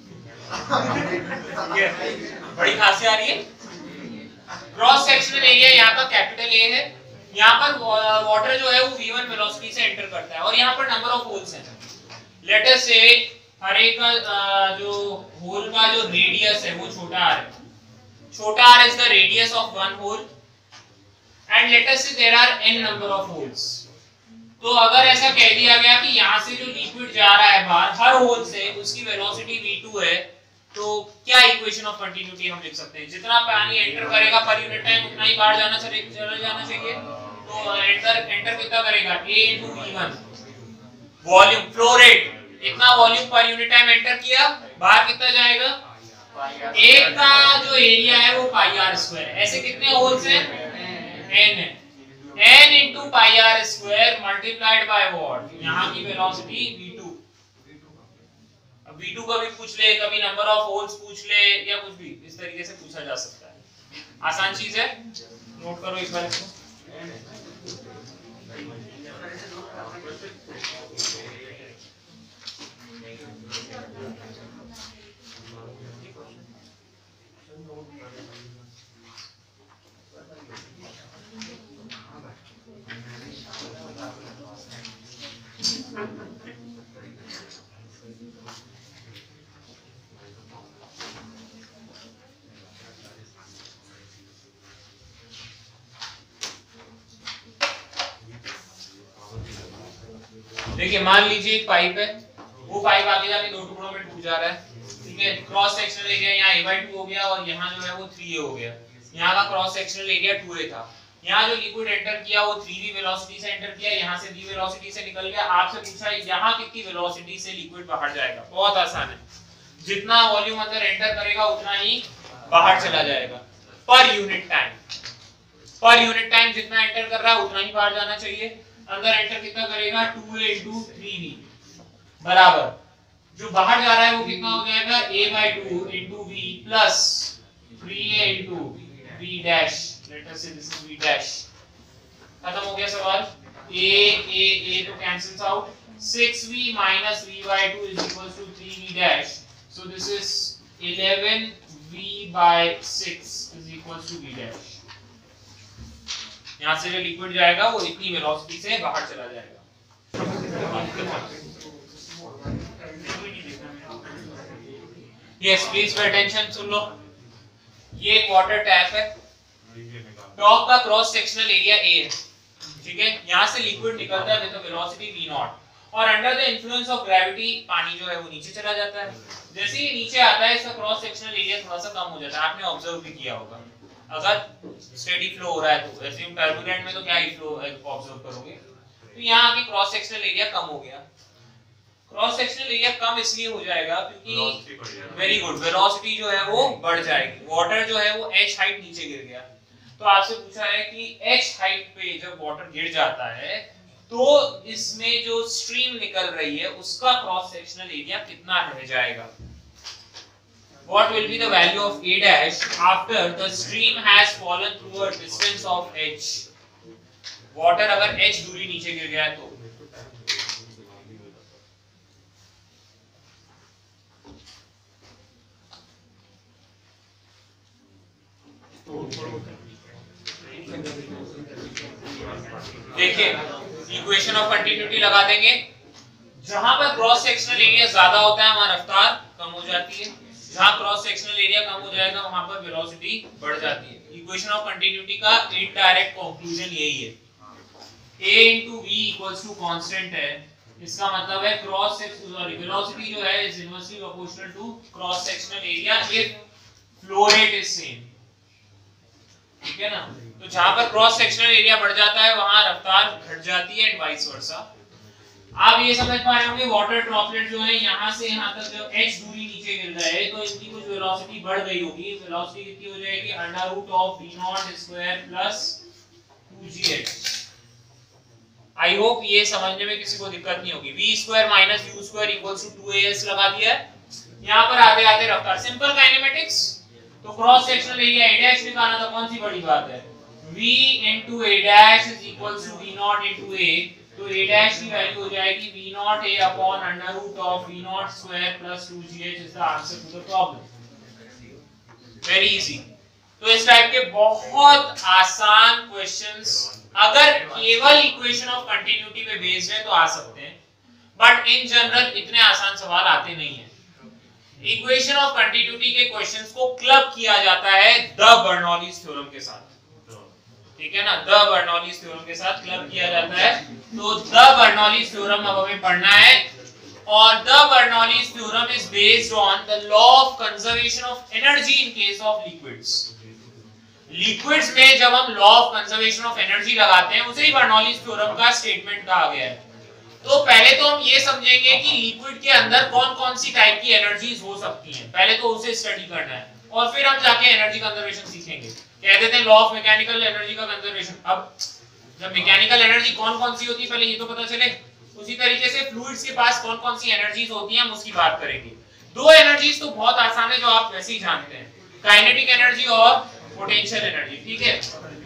ये बड़ी खांसी आ रही है। क्रॉस सेक्शनल एरिया यहाँ का कैपिटल ए है, यहाँ पर वाटर जो है वो v वन वेलोसिटी से एंटर करता है और यहाँ पर नंबर ऑफ होल्स हैं। लेट अस से हर एक का जो होल का जो रेडियस है वो छोटा r है, छोटा r is the radius of one hole and let us say there are n number of holes। तो अगर ऐसा कह दिया गया कि यहाँ से जो लिक्विड जा रहा है बाहर हर होल से उसकी वेलोसिटी v टू है, तो क्या इक्वेशन ऑफ कंटिन्यूटी हम लिख सकते हैं? जितना पानी एंटर करेगा पर यूनिट टाइम उतना ही बाहर जाना चाहिए चला जाना चाहिए। तो एंटर एंटर कितना करेगा a into v one volume flow rate, इतना volume per unit time enter किया, बाहर कितना जाएगा? एक का जो एरिया है वो पाई आर स्क्वायर। ऐसे कितने होल्स हैं? n है, n into pi R square multiplied by what? यहाँ की वेलोसिटी v टू। अब v टू का भी पूछ ले, कभी नंबर ऑफ होल्स पूछ ले, या कुछ भी इस तरीके से पूछा जा सकता है। आसान चीज है, नोट करो एक बार इसको। देखिए मान लीजिए एक पाइप है, वो पाइप आगे जाके दो टुकड़ों में टूट जा रहा है, ठीक है। क्रॉस सेक्शनल एरिया यहाँ a बाई टू हो गया और यहाँ जो है वो थ्री ए हो गया। यहाँ का cross sectional area two A था। यहाँ जो लिक्विड एंटर किया वो थ्री वी वेलोसिटी से एंटर किया, यहाँ से v वेलोसिटी से निकल गया। आपसे पूछा यहाँ कितनी वेलोसिटी से लिक्विड बाहर जाएगा? बहुत आसान है, जितना वॉल्यूम अंदर एंटर करेगा उतना ही बाहर चला जाएगा per unit time. Per unit time जितना एंटर कर रहा है उतना ही बाहर जाना चाहिए। अंदर एंटर कितना करेगा? Two A into three V बराबर जो बाहर जा रहा है वो कितना हो जाएगा? a by two into v plus three A into v dash, let us say this is v dash। खत्म हो गया सवाल। a a a तो cancels out, six V minus v by two is equals to three V dash, so this is eleven V by six is equals to v dash। यहाँ से जो liquid जाएगा वो इतनी वेलोसिटी से बाहर चला जाएगा। यस प्लीज पे अटेंशन, सुन लो। ये एक वाटर टैप है, टॉप का क्रॉस सेक्शनल एरिया a है, ठीक है। यहाँ से लिक्विड निकलता है विद वेलोसिटी v नॉट और under the influence of gravity पानी जो है वो नीचे चला जाता है। जैसे ही नीचे आता है इसका क्रॉस सेक्शनल एरिया थोड़ा सा कम हो जाता है, आपने ऑब्जर्व भी किया होगा। अगर स्टेडी फ्लो हो रहा है तो, वैसे टर्बुलेंट में तो क्या ही फ्लो ऑब्जर्व करोगे। तो यहाँ की क्रॉस सेक्शनल एरिया कम हो गया। क्रॉस सेक्शनल एरिया कम इसलिए हो जाएगा क्योंकि वेरी गुड वेलोसिटी जो है वो बढ़ जाएगी। वाटर जो है वो h हाइट नीचे गिर गया। तो आपसे पूछा है कि h हाइट पे जब वाटर गिर जाता है तो इसमें जो स्ट्रीम निकल रही है उसका क्रॉस सेक्शनल एरिया कितना रह जाएगा? What will be the value of a dash after the stream has fallen through a distance of h? Water अगर h दूरी नीचे गिर गया तो देखिए इक्वेशन ऑफ कंटिन्यूटी लगा देंगे। जहां पर क्रॉस सेक्शनल एरिया ज्यादा होता है वहां रफ्तार कम हो जाती है, जहां क्रॉस सेक्शनल एरिया कम हो जाएगा वहां पर वेलोसिटी बढ़ जाती है। इक्वेशन ऑफ कंटिन्यूटी का इनडायरेक्ट कंक्लूजन यही है। a into v equals to constant है, इसका मतलब है क्रॉस सेक्शनल सॉरी वेलोसिटी जो है is inversely proportional to cross sectional area if flow rate is same, ठीक है ना। तो जहां पर क्रॉस सेक्शनल एरिया बढ़ जाता है वहां रफ्तार घट जाती है एंड वाइस वर्सा। आप ये समझ पा रहे होंगे वाटर ड्रॉपलेट जो है यहां से यहां तक जो h दूरी नीचे गिर रहा है तो इनकी कुछ वेलोसिटी बढ़ गई होगी। वेलोसिटी कितनी हो जाएगी? Under root of v naught square plus two G H. I hope ये समझने में किसी को दिक्कत नहीं होगी। v square minus u square equals to two A S लगा दिया है। यहां पर आते आते रफ्तार सिंपल काइनेमेटिक्स। तो cross sectional area a dash निकालना तो कौन सी बड़ी बात है? v into a dash is equals to v naught into a। तो a dash की वैल्यू हो जाएगी v naught a upon under root of v naught square plus two G H is the answer to the problem। Very easy। तो इस type के बहुत आसान questions अगर केवल इक्वेशन ऑफ कंटिन्यूटी पे बेस्ड है तो आ सकते हैं, बट इन जनरल इतने आसान सवाल आते नहीं है। इक्वेशन ऑफ कंटिन्यूटी के क्वेश्चंस को क्लब किया जाता है द बर्नौलीज थ्योरम के साथ, ठीक है ना, द बर्नौलीज थ्योरम के साथ क्लब किया जाता है। तो द बर्नौलीज थ्योरम अब हमें पढ़ना है, और the Bernoulli's theorem is based on the law of conservation of energy in case of liquids. Liquids में जब हम law of conservation of energy लगाते हैं उसे ही बर्नौलीज थ्योरम का स्टेटमेंट कहा गया है। तो पहले तो हम ये समझेंगे कि लिक्विड के अंदर कौन कौन सी टाइप की एनर्जीज हो सकती हैं, पहले तो उसे स्टडी करना है, और फिर हम जाके एनर्जी कंजर्वेशन सीखेंगे। कह देते हैं लॉ ऑफ मैकेनिकल एनर्जी का कंजर्वेशन। अब जब मैकेनिकल एनर्जी कौन कौन सी होती है पहले ये तो पता चले, उसी तरीके से फ्लूइड्स के पास कौन कौन सी एनर्जीज होती हैं हम उसकी बात करेंगे। दो एनर्जीज तो बहुत आसान है जो आप वैसे ही जानते हैं, काइनेटिक एनर्जी और पोटेंशियल एनर्जी, ठीक है।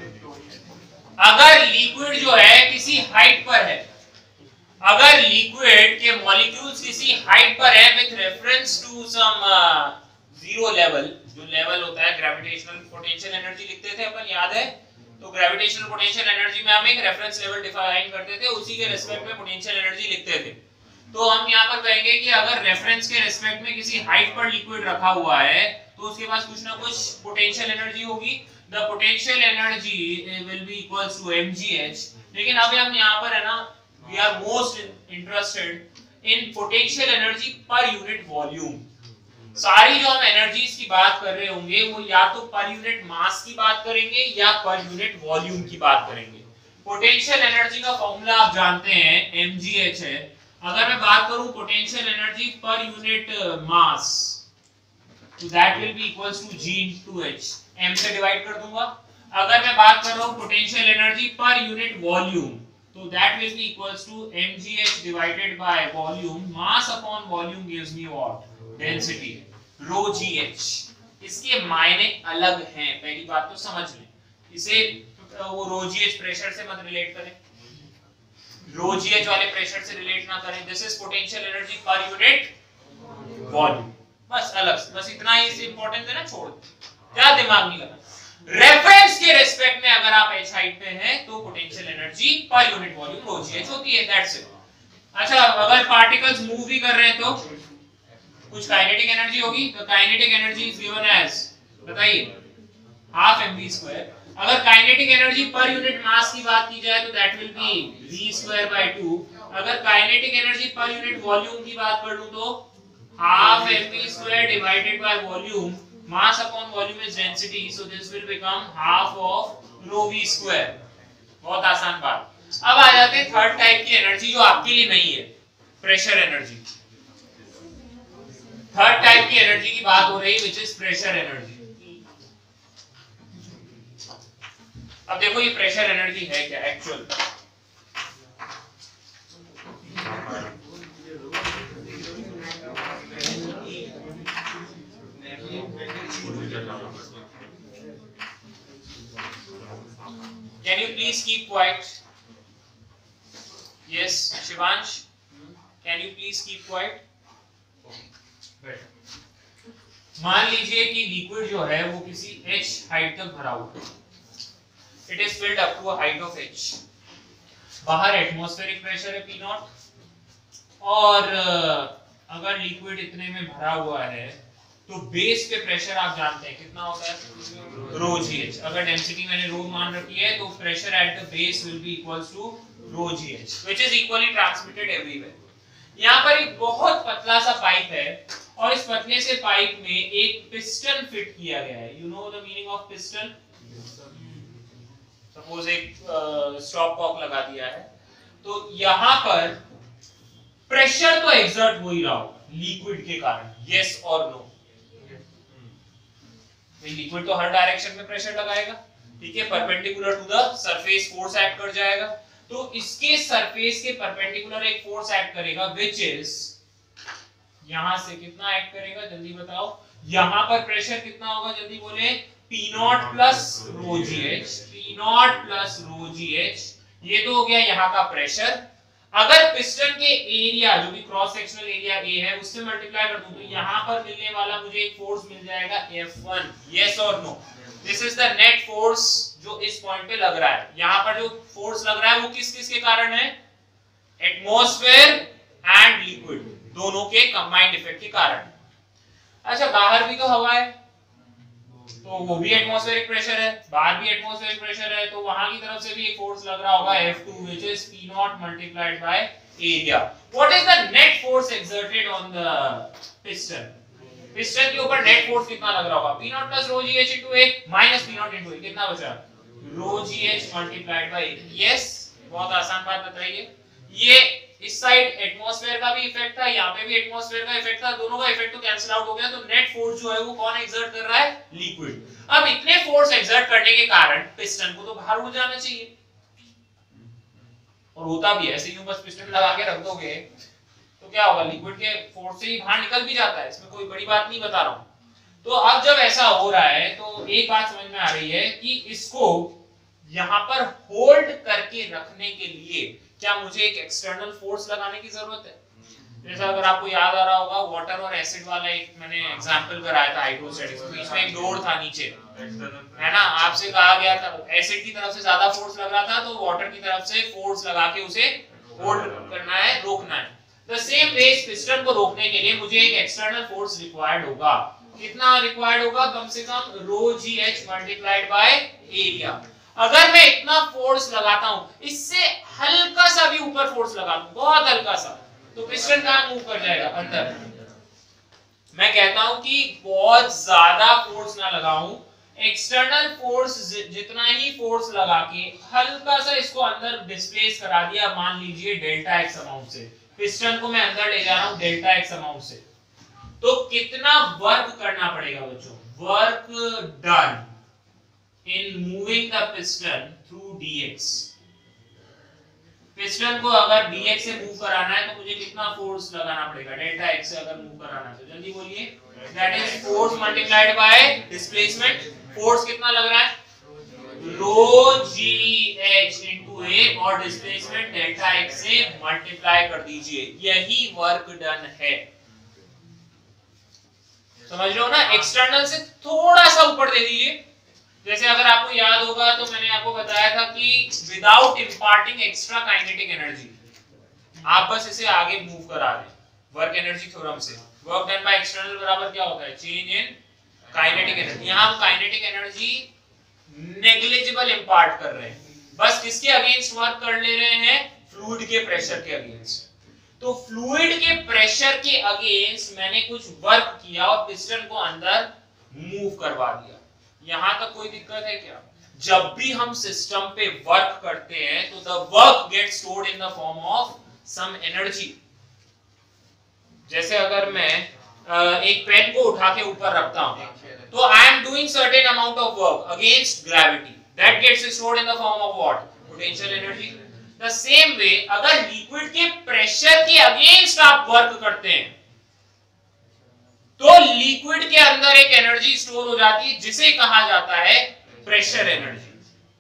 अगर लिक्विड जो है किसी हाइट पर है, अगर लिक्विड के मॉलिक्यूल्स किसी हाइट पर है with reference to some zero level, जो लेवल होता है ग्रेविटेशनल पोटेंशियल एनर्जी लिखते थे अपन, याद है? तो ग्रेविटेशनल पोटेंशियल एनर्जी में हम एक रेफरेंस लेवल डिफाइन करते थे, उसी के रिस्पेक्ट में पोटेंशियल एनर्जी लिखते थे। तो हम यहाँ पर कहेंगे कि अगर रेफरेंस के रिस्पेक्ट में किसी हाइट पर लिक्विड रखा हुआ है तो उसके पास कुछ ना कुछ पोटेंशियल एनर्जी होगी। The potential energy will be equals to mgh। लेकिन अभी हम यहाँ पर है ना, we are most interested in potential energy per unit volume. सारी जो हम एनर्जीज की बात कर रहे होंगे वो या तो पर यूनिट मास की बात करेंगे या पर यूनिट वॉल्यूम की बात करेंगे। पोटेंशियल एनर्जी का फॉर्मूला आप जानते हैं mgh है। अगर मैं बात करूं potential energy per unit mass, तो that will be equals to g into h, m से डिवाइड कर दूंगा। अगर मैं बात कर रहा हूं potential energy per unit volume, तो that will be equals to mgh divided by volume. Mass upon volume gives me what? Density, rho gh। इसके मायने अलग हैं, पहली बात तो समझ लें। इसे वो rho gh प्रेशर से मत रिलेट करें, rho gh वाले प्रेशर से रिलेट ना करें। This is potential energy per unit volume, बस अलग से, बस इतना ही इसे इंपॉर्टेंट है ना, छोड़ क्या दिमाग नहीं लगाना। रेफरेंस के रिस्पेक्ट में अगर आप h हाइट पे हैं तो potential energy per unit volume rho gh होती है, दैट्स इट। अच्छा, अगर पार्टिकल्स मूव भी कर रहे हैं तो कुछ काइनेटिक एनर्जी होगी, तो kinetic energy is given as, बताइए, हाफ mv स्क्वायर। अगर kinetic energy per unit mass की बात की जाए तो that will be v square by two. अगर kinetic energy per unit volume की बात कर लूं तो half mv square divided by volume, mass upon volume is density, so this will become half of rho v square. बहुत आसान बात। अब आ जाते हैं थर्ड टाइप की एनर्जी जो आपके लिए नहीं है, प्रेशर एनर्जी। थर्ड टाइप की एनर्जी की बात हो रही है व्हिच इज प्रेशर एनर्जी। अब देखो ये प्रेशर एनर्जी है क्या actual. Can you please keep quiet? Yes, Shivansh, can you please keep quiet? मान लीजिए कि लिक्विड जो है वो किसी h हाइट तक भरा हुआ है, it is filled up to a height of h। बाहर एटमॉस्फेरिक प्रेशर है P नॉट, और अगर लिक्विड इतने में भरा हुआ है तो बेस पे प्रेशर आप जानते हैं कितना होता है, rho gh। अगर डेंसिटी मैंने रो मान रखी है तो pressure at the base will be equals to rho gh which is equally transmitted everywhere. यहाँ पर एक बहुत पतला सा पाइप है और इस पतले से पाइप में एक पिस्टन फिट किया गया है। You know the meaning of piston? Suppose एक स्टॉप कॉक लगा दिया है, तो यहाँ पर प्रेशर तो एक्सर्ट हो ही रहा हो लिक्विड के कारण, यस और नो? लिक्विड तो हर डायरेक्शन में प्रेशर लगाएगा, ठीक है, perpendicular to the surface force act कर जाएगा। तो इसके सरफेस के परपेंडिकुलर एक फोर्स एक्ट करेगा व्हिच इज, यहां से कितना एक्ट करेगा जल्दी बताओ? यहां पर प्रेशर कितना होगा जल्दी बोले? P naught plus rho gh, P naught plus rho gh। ये तो हो गया यहाँ का प्रेशर। अगर पिस्टन के एरिया जो भी क्रॉस सेक्शनल एरिया A है उससे मल्टीप्लाई कर दूं तो यहाँ पर मिलने वाला मुझे एक फोर्स मिल जाएगा F वन, यस और no? This is the net force जो इस पॉइंट पे लग रहा है। यहाँ पर जो फोर्स लग रहा है वो किस किस के कारण है? एटमॉस्फेयर एंड लिक्विड दोनों के कंबाइंड इफेक्ट के कारण। अच्छा बाहर भी तो हवा है, तो वो भी एटमॉस्फेरिक प्रेशर है, बाहर भी एटमॉस्फेरिक प्रेशर है, तो वहां की तरफ से भी एक फोर्स लग रहा होगा F two which is P naught multiplied by area. What is the net force exerted on the piston? Piston के ऊपर नेट फोर्स कितना लग रहा होगा? P naught plus rho G H into A minus P naught into A, कितना बचा? Rho G H multiplied by A. Yes, बहुत आसान बात बताइए। ये इस साइड एटमॉस्फेयर का भी इफेक्ट था, यहाँ पे भी एटमॉस्फेयर का इफेक्ट था, दोनों का इफेक्ट तो कैंसिल आउट हो गया, तो नेट फोर्स जो है वो कौन एक्सर्ट कर रहा है? लिक्विड। अब इतने फोर्स एक्सर्ट करने के कारण पिस्टन को तो बाहर उड़ जाना चाहिए, और होता भी है। ऐसे यूं बस पिस्टन लगा के रख दोगे तो क्या होगा? लिक्विड के फोर्स से ही बाहर निकल भी जाता है, इसमें कोई बड़ी बात नहीं बता रहा हूं। तो अब जब ऐसा हो रहा है तो एक बात समझ में आ रही है कि इसको यहां पर होल्ड करके रखने के लिए क्या मुझे एक एक्सटर्नल फोर्स लगाने की जरूरत है? जैसा अगर आपको याद आ रहा होगा वाटर और एसिड वाला एक मैंने एग्जांपल कराया था हाइड्रोस्टैटिक्स, बीच में एक डोर था नीचे, है ना, आपसे कहा गया था एसिड की तरफ से ज्यादा फोर्स लग रहा था तो वाटर की तरफ से फोर्स लगा के उसे होल्ड करना है, रोकना है। द सेम वे पिस्टन को रोकने के लिए मुझे एक एक्सटर्नल फोर्स रिक्वायर्ड होगा। कितना रिक्वायर्ड होगा? कम से कम rho ji h multiplied by area. अगर मैं इतना फोर्स लगाता हूं, इससे हल्का सा भी ऊपर फोर्स लगा दूं, बहुत हल्का सा, तो पिस्टन कहां मूव कर जाएगा? अंदर। मैं कहता हूं कि बहुत ज्यादा फोर्स ना लगाऊं, एक्सटर्नल फोर्स जितना ही फोर्स लगा के हल्का सा इसको अंदर डिस्प्लेस करा दिया, मान लीजिए डेल्टा एक्स अमाउंट से, पिस्टन को मैं अंदर ले जा रहा हूं डेल्टा एक्स अमाउंट से, तो कितना वर्क करना पड़ेगा बच्चों? Work done in moving the piston through dx. Piston को अगर dx से मूव कराना है तो मुझे कितना फोर्स लगाना पड़ेगा? डेल्टा x से अगर मूव कराना है तो जल्दी बोलिए। That is force multiplied by displacement. Force कितना लग रहा है? Rho ji h into a और डिस्प्लेसमेंट डेल्टा x से मल्टीप्लाई कर दीजिए, यही वर्क डन है। समझ रहे हो ना? एक्सटर्नल से थोड़ा सा ऊपर दे दीजिए। जैसे अगर आपको याद होगा तो मैंने आपको बताया था कि without imparting extra kinetic energy आप बस इसे आगे मूव करा दें वर्क एनर्जी थ्योरम से। वर्क डन बाय एक्सटर्नल बराबर क्या होता है? Change in kinetic energy. यहां हम काइनेटिक एनर्जी नेग्लिजिबल इंपार्ट कर रहे हैं, बस किसके अगेंस्ट वर्क कर ले रहे हैं? फ्लूइड के प्रेशर के अगेंस्ट। तो फ्लूइड के प्रेशर के अगेंस्ट मैंने कुछ वर्क किया और पिस्टन को अंदर मूव करवा दिया। यहां तक कोई दिक्कत है क्या? जब भी हम सिस्टम पे वर्क करते हैं तो the work gets stored in the form of some energy. जैसे अगर मैं एक पेन को उठा के ऊपर रखता हूं तो I am doing certain amount of work against gravity, that gets stored in the form of what? Potential energy. The same way अगर लिक्विड के प्रेशर के अगेंस्ट आप वर्क करते हैं तो लिक्विड के अंदर एक एनर्जी स्टोर हो जाती है जिसे कहा जाता है प्रेशर एनर्जी।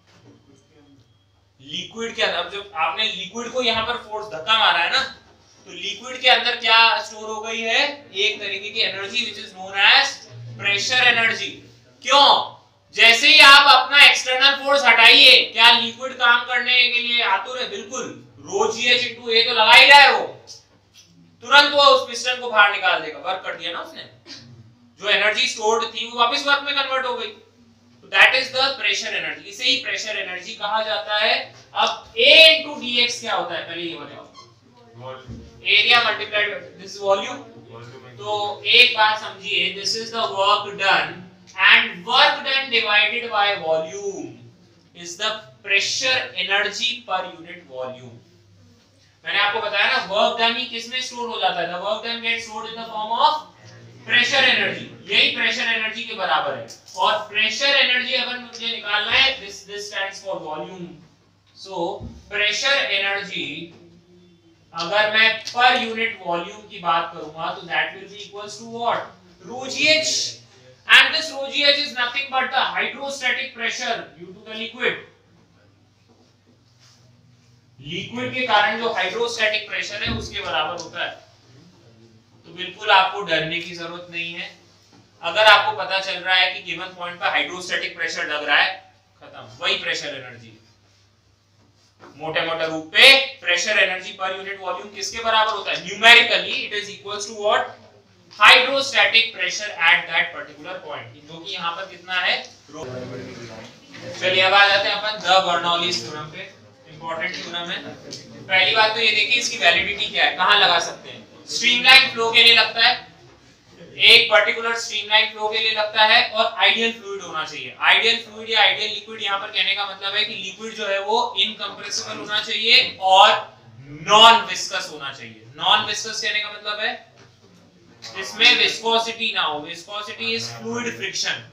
लिक्विड के अंदर जब आपने लिक्विड को यहां पर फोर्स धक्का मारा है ना, तो लिक्विड के अंदर क्या स्टोर हो गई है? एक तरीके की energy which is known as pressure energy. क्यों? जैसे ही आप अपना एक्सटर्नल फोर्स हटाइए, क्या लिक्विड काम करने के लिए आतुर है? बिल्कुल। रो जी एच इनटू ए तो लगा ही रहा है, वो तुरंत वो उस पिस्टन को बाहर निकाल देगा। वर्क कर दिया ना उसने, जो एनर्जी स्टोर्ड थी वो वापस वर्क में कन्वर्ट हो गई। तो that is the pressure energy, इसे ही प्रेशर एनर्जी कहा जाता है। अब A into dx क्या होता है पहले ये बताओ? Area multiplied this volume. तो एक बात समझिए, this is the work done and work done divided by volume is the pressure energy per unit volume. मैंने आपको बताया ना वर्क डन ही किस में स्टोर हो जाता है? The work done gets stored in the form of pressure energy. यही प्रेशर एनर्जी के बराबर है। और प्रेशर एनर्जी अगर मुझे निकालना है, this this stands for volume. So pressure energy अगर मैं पर यूनिट वॉल्यूम की बात करूंगा तो that will be equals to what? Rho ji h. And this rho ji h is nothing but the hydrostatic pressure due to the liquid. Liquid के कारण जो hydrostatic pressure है उसके बराबर होता है। तो बिल्कुल आपको डरने की जरूरत नहीं है। अगर आपको पता चल रहा है कि गिवन पॉइंट पर हाइड्रोस्टैटिक प्रेशर लग रहा है, खत्म, वही प्रेशर एनर्जी। मोटे मोटे रूप पे pressure energy per unit volume किसके बराबर होता है? Numerically it is equals to what? Hydrostatic pressure at that particular point, जो कि यहाँ पर कितना है? चलिए अब आ जाते हैं अपन द बर्नौलीज थ्योरम पे। इंपॉर्टेंट थ्योरम है। पहली बात तो ये देखिए इसकी वैलिडिटी क्या है, कहाँ लगा सकते हैं? स्ट्रीमलाइन फ्लो के लिए लगता है, एक पर्टिकुलर स्ट्रीमलाइन फ्लो के लिए लगता है, और आइडियल फ्लूइड होना चाहिए। आइडियल फ्लूइड या आइडियल लिक्विड यहाँ पर कहने का मतलब है कि लिक्विड जो है वो इनकम्प्रेसिबल होना चाहिए और नॉन विस्कस होना चाहिए। नॉन विस्कस कहने का मतलब है इसमें विस्कोसिटी ना हो। Viscosity is fluid friction.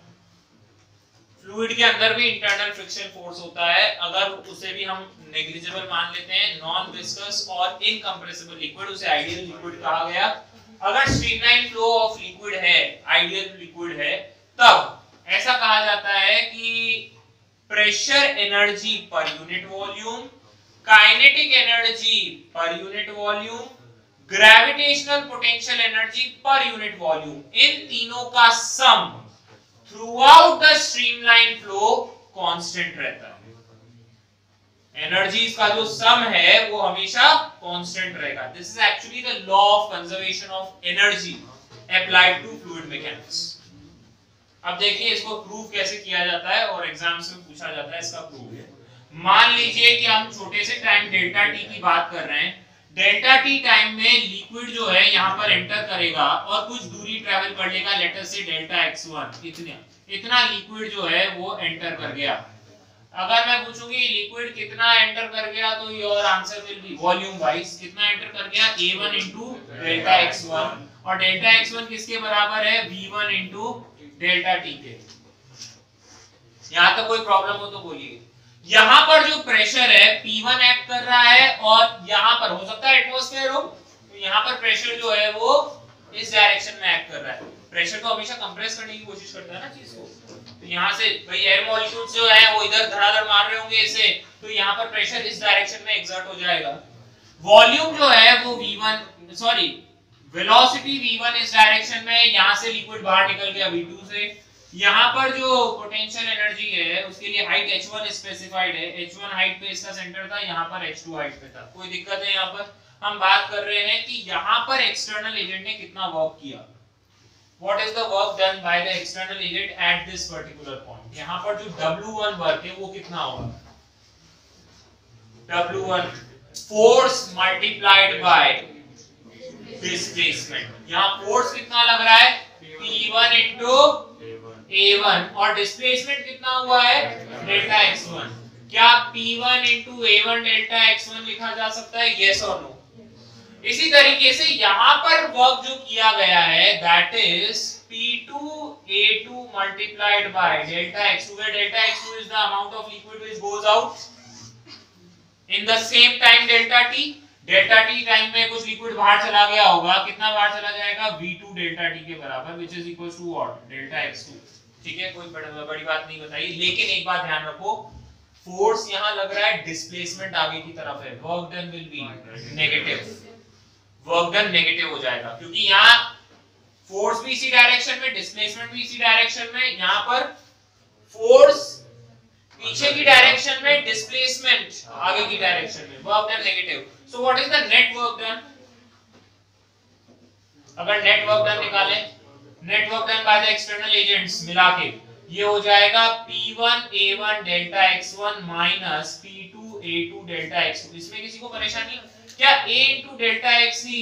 Fluid के अंदर भी इंटरनल फ्रिक्शन फोर्स होता है, अगर उसे भी हम नेग्लिजिबल मान लेते हैं। नॉन विस्कस और इनकम्प्रेसिबल लिक्विड उसे आइडियल लिक्विड कहा गया। अगर स्ट्रीमलाइन फ्लो ऑफ लिक्विड है, आइडियल लिक्विड है, तब ऐसा कहा जाता है कि pressure energy per unit volume, kinetic energy per unit volume, gravitational potential energy per unit volume, इन तीनों का sum throughout the streamline flow constant रहता है। एनर्जीज का जो सम है वो हमेशा कांस्टेंट रहेगा। This is actually the law of conservation of energy applied to fluid mechanics. अब देखिए इसको प्रूव कैसे किया जाता है और एग्जाम्स में पूछा जाता है इसका प्रूफ। मान लीजिए कि हम छोटे से टाइम डेल्टा टी की बात कर रहे हैं। डेल्टा टी टाइम में लिक्विड जो है यहाँ पर एंटर करेगा और कुछ दूरी ट्रेवल कर लेगा, लेट अस से डेल्टा एक्स वन। इतना इतना लिक्विड जो है वो एंटर कर गया। अगर मैं पूछूंगी लिक्विड कितना एंटर कर गया, तो your answer will be volume wise कितना एंटर कर गया? A one into delta x one, और डेल्टा एक्स वन किसके बराबर है? V one into delta t के। यहां तक कोई प्रॉब्लम हो तो बोलिए। यहां पर जो प्रेशर है पी वन एक्ट कर रहा है, और यहां पर हो सकता है एटमॉस्फेयर हो, तो यहां पर प्रेशर जो है वो इस डायरेक्शन में एक्ट कर रहा है। प्रेशर तो हमेशा कंप्रेस करने की कोशिश करता है ना चीज को, तो यहां से भाई एयर मॉलिक्यूल्स जो है वो इधर धड़ाधड़ मार रहे होंगे इसे, तो यहां पर प्रेशर इस डायरेक्शन में एक्सर्ट हो जाएगा। वॉल्यूम जो है वो v one sorry velocity v one इस डायरेक्शन में, यहां से लिक्विड बाहर निकल गया वी टू से। यहां पर जो पोटेंशियल एनर्जी है उसके लिए हाइट एच वन स्पेसिफाइड है। एच वन हाइट पे इसका सेंटर था, यहां पर एच टू हाइट पे था। कोई दिक्कत है? यहां पर हम बात कर रहे हैं कि यहां पर एक्सटर्नल एजेंट ने कितना वर्क किया। What is the work done by the external agent at this particular point? यहाँ पर जो डब्ल्यू वन वर्क है वो कितना होगा? W one force multiplied by displacement. यहाँ force कितना लग रहा है? P one into A one, और displacement कितना हुआ है? Delta x one. क्या P one into A one delta x one लिखा जा सकता है? Yes or no? इसी तरीके से यहां पर वर्क जो किया गया है that is P two A two multiplied by delta x two, where delta x two is the amount of liquid which goes out in the same time delta t. delta t time में कुछ liquid बाहर चला गया होगा, कितना बाहर चला जाएगा? वी टू delta t के बराबर, which is equals to what? delta x two. ठीक है, कोई बड़ी बात नहीं बताई, लेकिन एक बात ध्यान रखो, फोर्स यहां लग रहा है डिस्प्लेसमेंट आगे की तरफ है, work done will be negative. Work done negative हो जाएगा क्योंकि यहाँ फोर्स भी इसी डायरेक्शन में, डिस्प्लेसमेंट भी इसी डायरेक्शन में। यहाँ पर फोर्स पीछे की डायरेक्शन में, डिस्प्लेसमेंट आगे की डायरेक्शन में, work done negative. So what is the net work done? अगर नेट वर्क डन निकालें, net work done by the external agents मिला के, ये हो जाएगा P one A one delta x one minus P two A two delta x two. इसमें किसी को परेशानी? क्या a into डेल्टा एक्स ही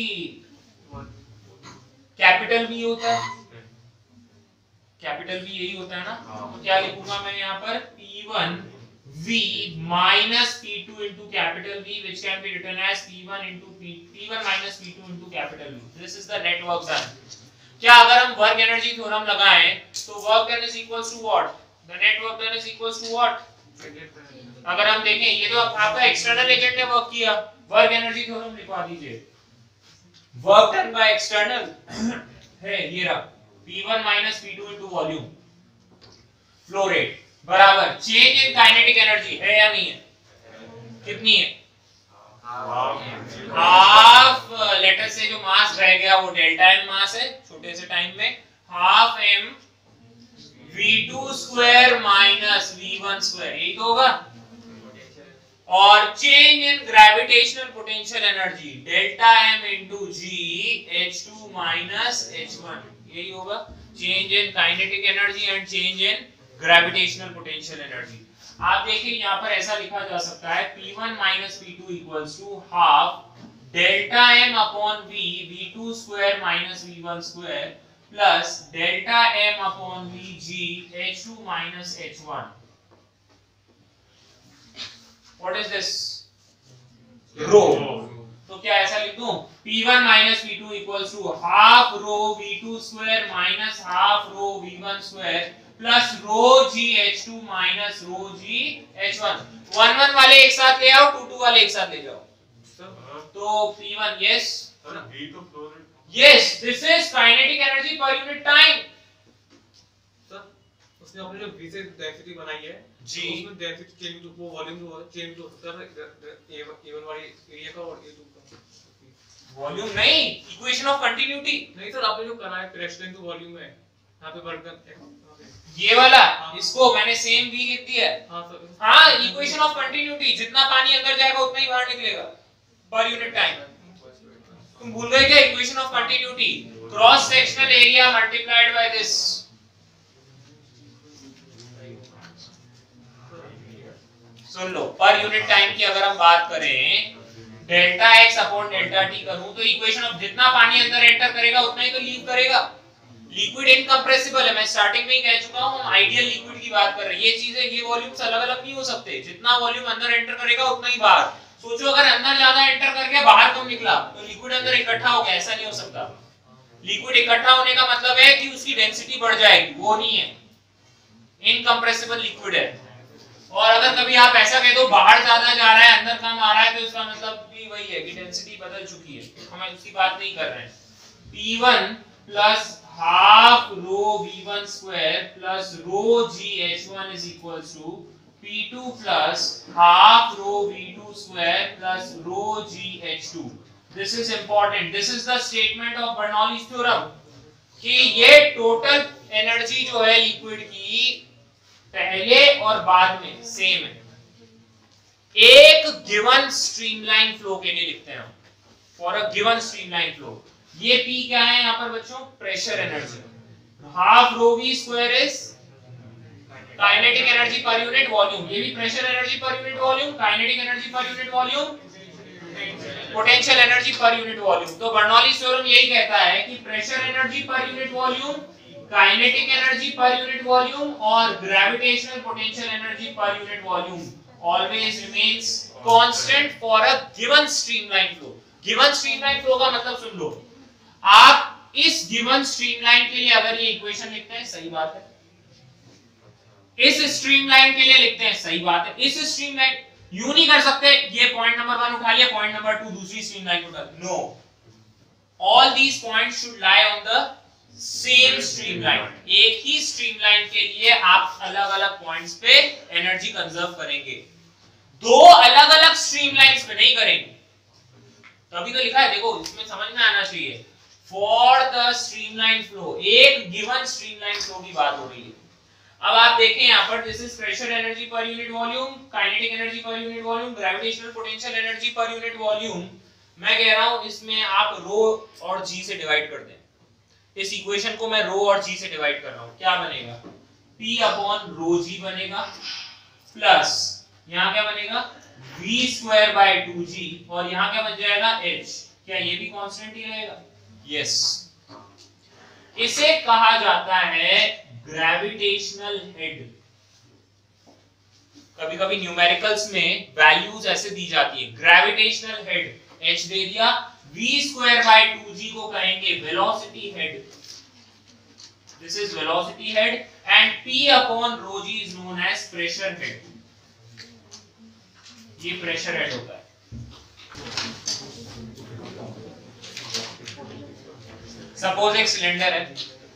कैपिटल V होता है? कैपिटल V यही होता है ना, तो क्या लिखूंगा मैं यहाँ पर P one V minus P two into capital V, which can be written as P one into P one minus P two into capital V. This is the net work done. क्या अगर हम work energy theorem लगाएं तो work done is equals to what? The net work done is equals to what? अगर हम देखें ये तो आपका एक्सटर्नल एजेंट ने वर्क किया, वर्क एनर्जी थ्योरम लिखवा दीजिए। वर्क डन बाय एक्सटर्नल है ये रहा P one minus P two into volume flow rate बराबर चेंज इन काइनेटिक एनर्जी है या नहीं है? कितनी है? हाफ। लेटर से जो मास रह गया वो डेल्टा एम मास है छोटे से टाइम में, half m v two square minus v one square, यही तो होगा। और change in gravitational potential energy delta m into ji h two minus h one, यही होगा change in kinetic energy and change in gravitational potential energy. आप देखिए यहाँ पर ऐसा लिखा जा सकता है P one minus P two equals to half delta m upon v v two square minus v one square plus delta m upon v g h two minus h one. What is this? Rho. तो क्या ऐसा लिख दूं P one minus P two equals to half rho v two square minus half rho v one square plus rho g h two minus rho g h one. One one वाले एक साथ ले आओ, टू टू वाले एक साथ ले जाओ। तो P one yes v to flow rate, yes this is kinetic energy per unit time। Sir उसने अपने जो v से डेंसिटी बनाई है जी, तो उसमें डेंसिटी चेंज टू वो वॉल्यूम जो change to sir A one वाली एरिया का और ए टू का वॉल्यूम नहीं, इक्वेशन ऑफ कंटिन्यूटी। नहीं सर आपने जो करा है प्रेशर इनटू वॉल्यूम है यहां पे वर्क कर ये वाला इसको मैंने सेम v लिख दिया है। हां सर हाँ, इक्वेशन ऑफ कंटिन्यूटी, जितना पानी अंदर जाएगा उतना ही बाहर निकलेगा पर यूनिट टाइम। तुम भूल गए क्या equation of continuity? Cross sectional area multiplied by this. सुन लो, पर यूनिट टाइम की अगर हम बात करें delta x upon delta t करूं तो इक्वेशन ऑफ जितना पानी अंदर एंटर करेगा उतना ही तो लीव करेगा। लिक्विड इनकम्प्रेसिबल है, मैं स्टार्टिंग में ही कह चुका हूं, हम आइडियल लिक्विड की बात कर रहे हैं। ये चीजें ये वॉल्यूम्स अलग-अलग नहीं हो सकते, जितना वॉल्यूम अंदर एंटर करेगा उतना ही बाहर। सोचो अगर अंदर ज्यादा एंटर करके बाहर कम निकला तो लिक्विड अंदर इकट्ठा हो गया, ऐसा नहीं हो सकता। लिक्विड इकट्ठा होने का मतलब है कि उसकी डेंसिटी बढ़ जाएगी, वो नहीं है, इनकम्प्रेसिबल लिक्विड है। और अगर कभी आप ऐसा कह दो बाहर ज्यादा जा रहा है अंदर कम आ रहा है तो इसका मतलब भी वही है कि डेंसिटी बदल चुकी है, हम उसकी बात नहीं कर रहे हैं। P one plus half rho v one square plus rho g h one is equals to P two plus half rho v two square plus rho g h two. This is important. This is the statement of Bernoulli's theorem कि ये total energy जो है liquid की पहले और बाद में same है। एक गिवन स्ट्रीमलाइन फ्लो के लिए लिखते हैं हम, for a given streamline flow. ये P क्या है यहाँ पर बच्चों? Pressure energy. Half rho v square is kinetic energy per unit volume, ये भी pressure energy per unit volume, kinetic energy per unit volume, potential energy per unit volume. तो Bernoulli's theorem यही कहता है कि pressure energy per unit volume, kinetic energy per unit volume और gravitational potential energy per unit volume always remains constant for a given streamline flow। given streamline flow का मतलब सुन लो, आप इस गिवन स्ट्रीमलाइन के लिए अगर ये इक्वेशन लिखते हैं सही बात है, इस स्ट्रीमलाइन के लिए लिखते हैं सही बात है, इस स्ट्रीमलाइन यूं नहीं कर सकते ये पॉइंट नंबर वन उठा लिया, पॉइंट नंबर टू दूसरी स्ट्रीमलाइन उठा, no, all these points should lie on the same streamline. एक ही स्ट्रीमलाइन के लिए आप अलग-अलग पॉइंट्स पे एनर्जी कंजर्व करेंगे, दो अलग-अलग स्ट्रीमलाइंस पे नहीं करेंगे। तभी तो लिखा है, देखो इसमें समझ में आना चाहिए, फॉर द स्ट्रीमलाइन फ्लो, एक गिवन स्ट्रीमलाइन फ्लो की बात हो रही है। अब आप देखें यहाँ पर this is pressure energy per unit volume, kinetic energy per unit volume, gravitational potential energy per unit volume. मैं कह रहा हूं इसमें आप रो और जी से डिवाइड कर दें। इस इक्वेशन को मैं रो और जी से डिवाइड कर रहा हूं, क्या बनेगा? P अपॉन रो जी बनेगा प्लस यहाँ क्या बनेगा? V square by two g और यहाँ क्या बन जाएगा? H। क्या ये भी कांस्टेंट ही रहेगा? यस। इसे कहा जाता है ग्रेविटेशनल हेड। कभी कभी न्यूमेरिकल्स में वैल्यूज ऐसे दी जाती है, ग्रेविटेशनल हेड H दे दिया, v square by two g को कहेंगे velocity head, this is velocity head, and P upon rho g is known as pressure head. ये प्रेशर हेड होता है। सपोज एक सिलेंडर है,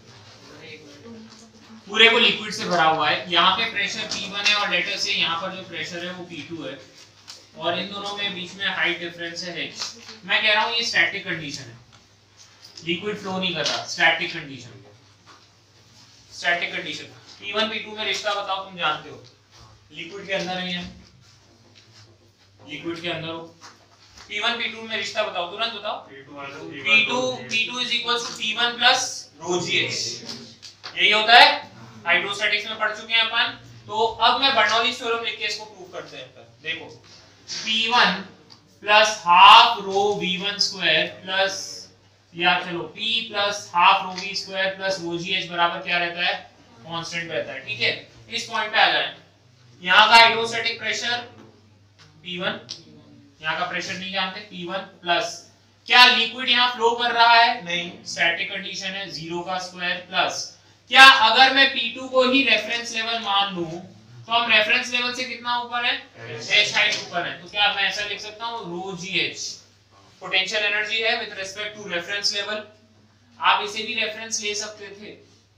पूरे को लिक्विड से भरा हुआ है, यहाँ पे प्रेशर P वन है और लेटर से यहाँ पर जो प्रेशर है वो P टू है और इन दोनों में बीच में हाइट डिफरेंस है H। मैं कह रहा हूँ ये स्टैटिक कंडीशन है, लिक्विड फ्लो नहीं कर रहा, static condition. Static condition P one P two में रिश्ता बताओ, तुम जानते हो, लिक्विड के अंदर है, लिक्विड के अंदर हो। P वन P टू में रिश्ता बताओ, तुरंत बताओ। P two minus P two P two is equals to P one plus rho G H, यही होता है। हाइड्रोस्टैटिक्स में पढ़ चुके हैं अपन। तो अब मैं बर्नौलीज थ्योरम लिख के इसको प्रूव करते हैं। देखो P one plus half rho V one square plus या चलो P plus half rho V square plus rho G H बराबर क्या रहता है, कांस्टेंट रहता है। ठीक है, इस पॉइंट पे आ जाए। यहाँ का हाइड्रोस्टैटिक प्रेशर P वन, यहाँ का प्रेशर नहीं जानते, P वन प्लस क्या लिक्विड यहाँ फ्लो कर रहा है, नहीं, स्टैटिक कंडीशन है, जीरो का स्क्वायर प्लस क्या अगर मैं P टू को ही रेफरेंस लेवल मान लूं तो हम रेफरेंस लेवल से कितना ऊपर है, h हाइट ऊपर है, तो क्या मैं ऐसा लिख सकता हूँ रो जी एच पोटेंशियल एनर्जी है with respect to reference level. आप इसे भी रेफरेंस ले सकते थे,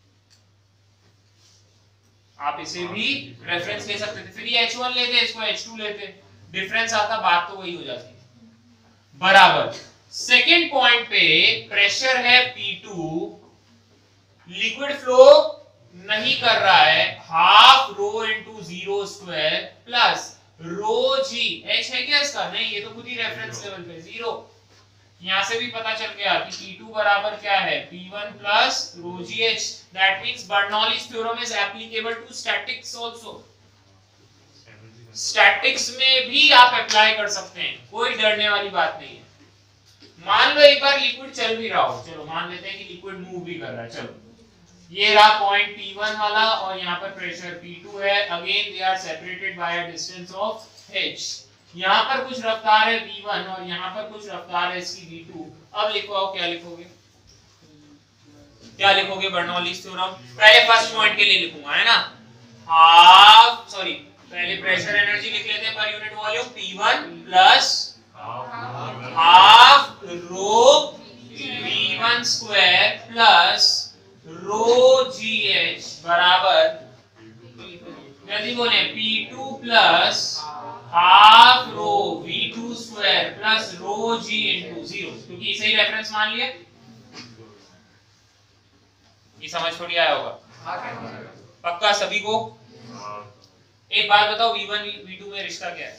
आप इसे भी रेफरेंस ले सकते थे, फिर ये एच वन लेते, इसको एच टू लेते, डिफरेंस आता, बात तो वही हो जाती है। बराबर सेकंड पॉइंट पे प्रेशर है P टू, लिक्विड फ्लो नहीं कर रहा है, half rho into zero square plus rho जी एच है क्या इसका, नहीं, ये तो खुद ही रेफरेंस लेवल पे जीरो। यहां से भी पता चल गया कि P टू बराबर क्या है, P one plus rho ji h. That means Bernoulli's theorem is applicable to statics also. Statics में भी आप अप्लाई कर सकते हैं, कोई डरने वाली बात नहीं है। मान लो एक बार लिक्विड चल भी रहा हो, चलो मान लेते हैं कि लिक्विड मूव भी कर रहा है, चलो ये रहा पॉइंट P वन वाला और यहाँ पर प्रेशर P टू है, again they are separated by a distance of h। यहाँ पर कुछ रफ्तार है V वन और यहाँ पर कुछ रफ्तार है इसकी V टू। अब लिखो, क्या लिखोगे, क्या लिखोगे बर्नौलीज थ्योरम? पहले फर्स्ट पॉइंट के लिए लिखूंगा, है ना, हाफ सॉरी पहले प्रेशर एनर्जी लिख लेते हैं per unit volume, P one plus half rho V one square plus rho जी एच बराबर, जल्दी बोले, P two plus half rho V two square plus rho g into zero, क्योंकि इसे ही reference मान लिया। ये समझ थोड़ी आया होगा पक्का सभी को? एक बात बताओ, V वन V टू में रिश्ता क्या है?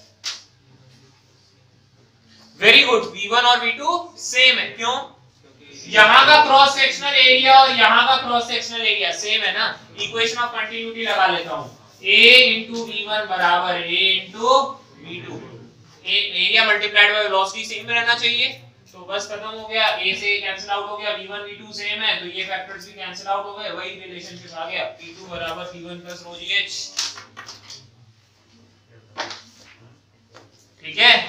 वेरी गुड, V वन और V टू सेम है, क्यों? यहाँ का क्रॉस सेक्शनल एरिया और यहाँ का क्रॉस सेक्शनल एरिया सेम है ना। इक्वेशन ऑफ कंटिन्यूटी लगा लेता हूँ, A इंटू वी वन बराबर A into V two, area multiplied by velocity same रहना चाहिए, तो बस खत्म हो गया, A से कैंसिल आउट हो गया, V one V two same है तो ये फैक्टर्स भी कैंसिल आउट हो गए, वही रिलेशनशिप आ गया, P टू बराबर P वन प्लस रो जी एच। ठीक है,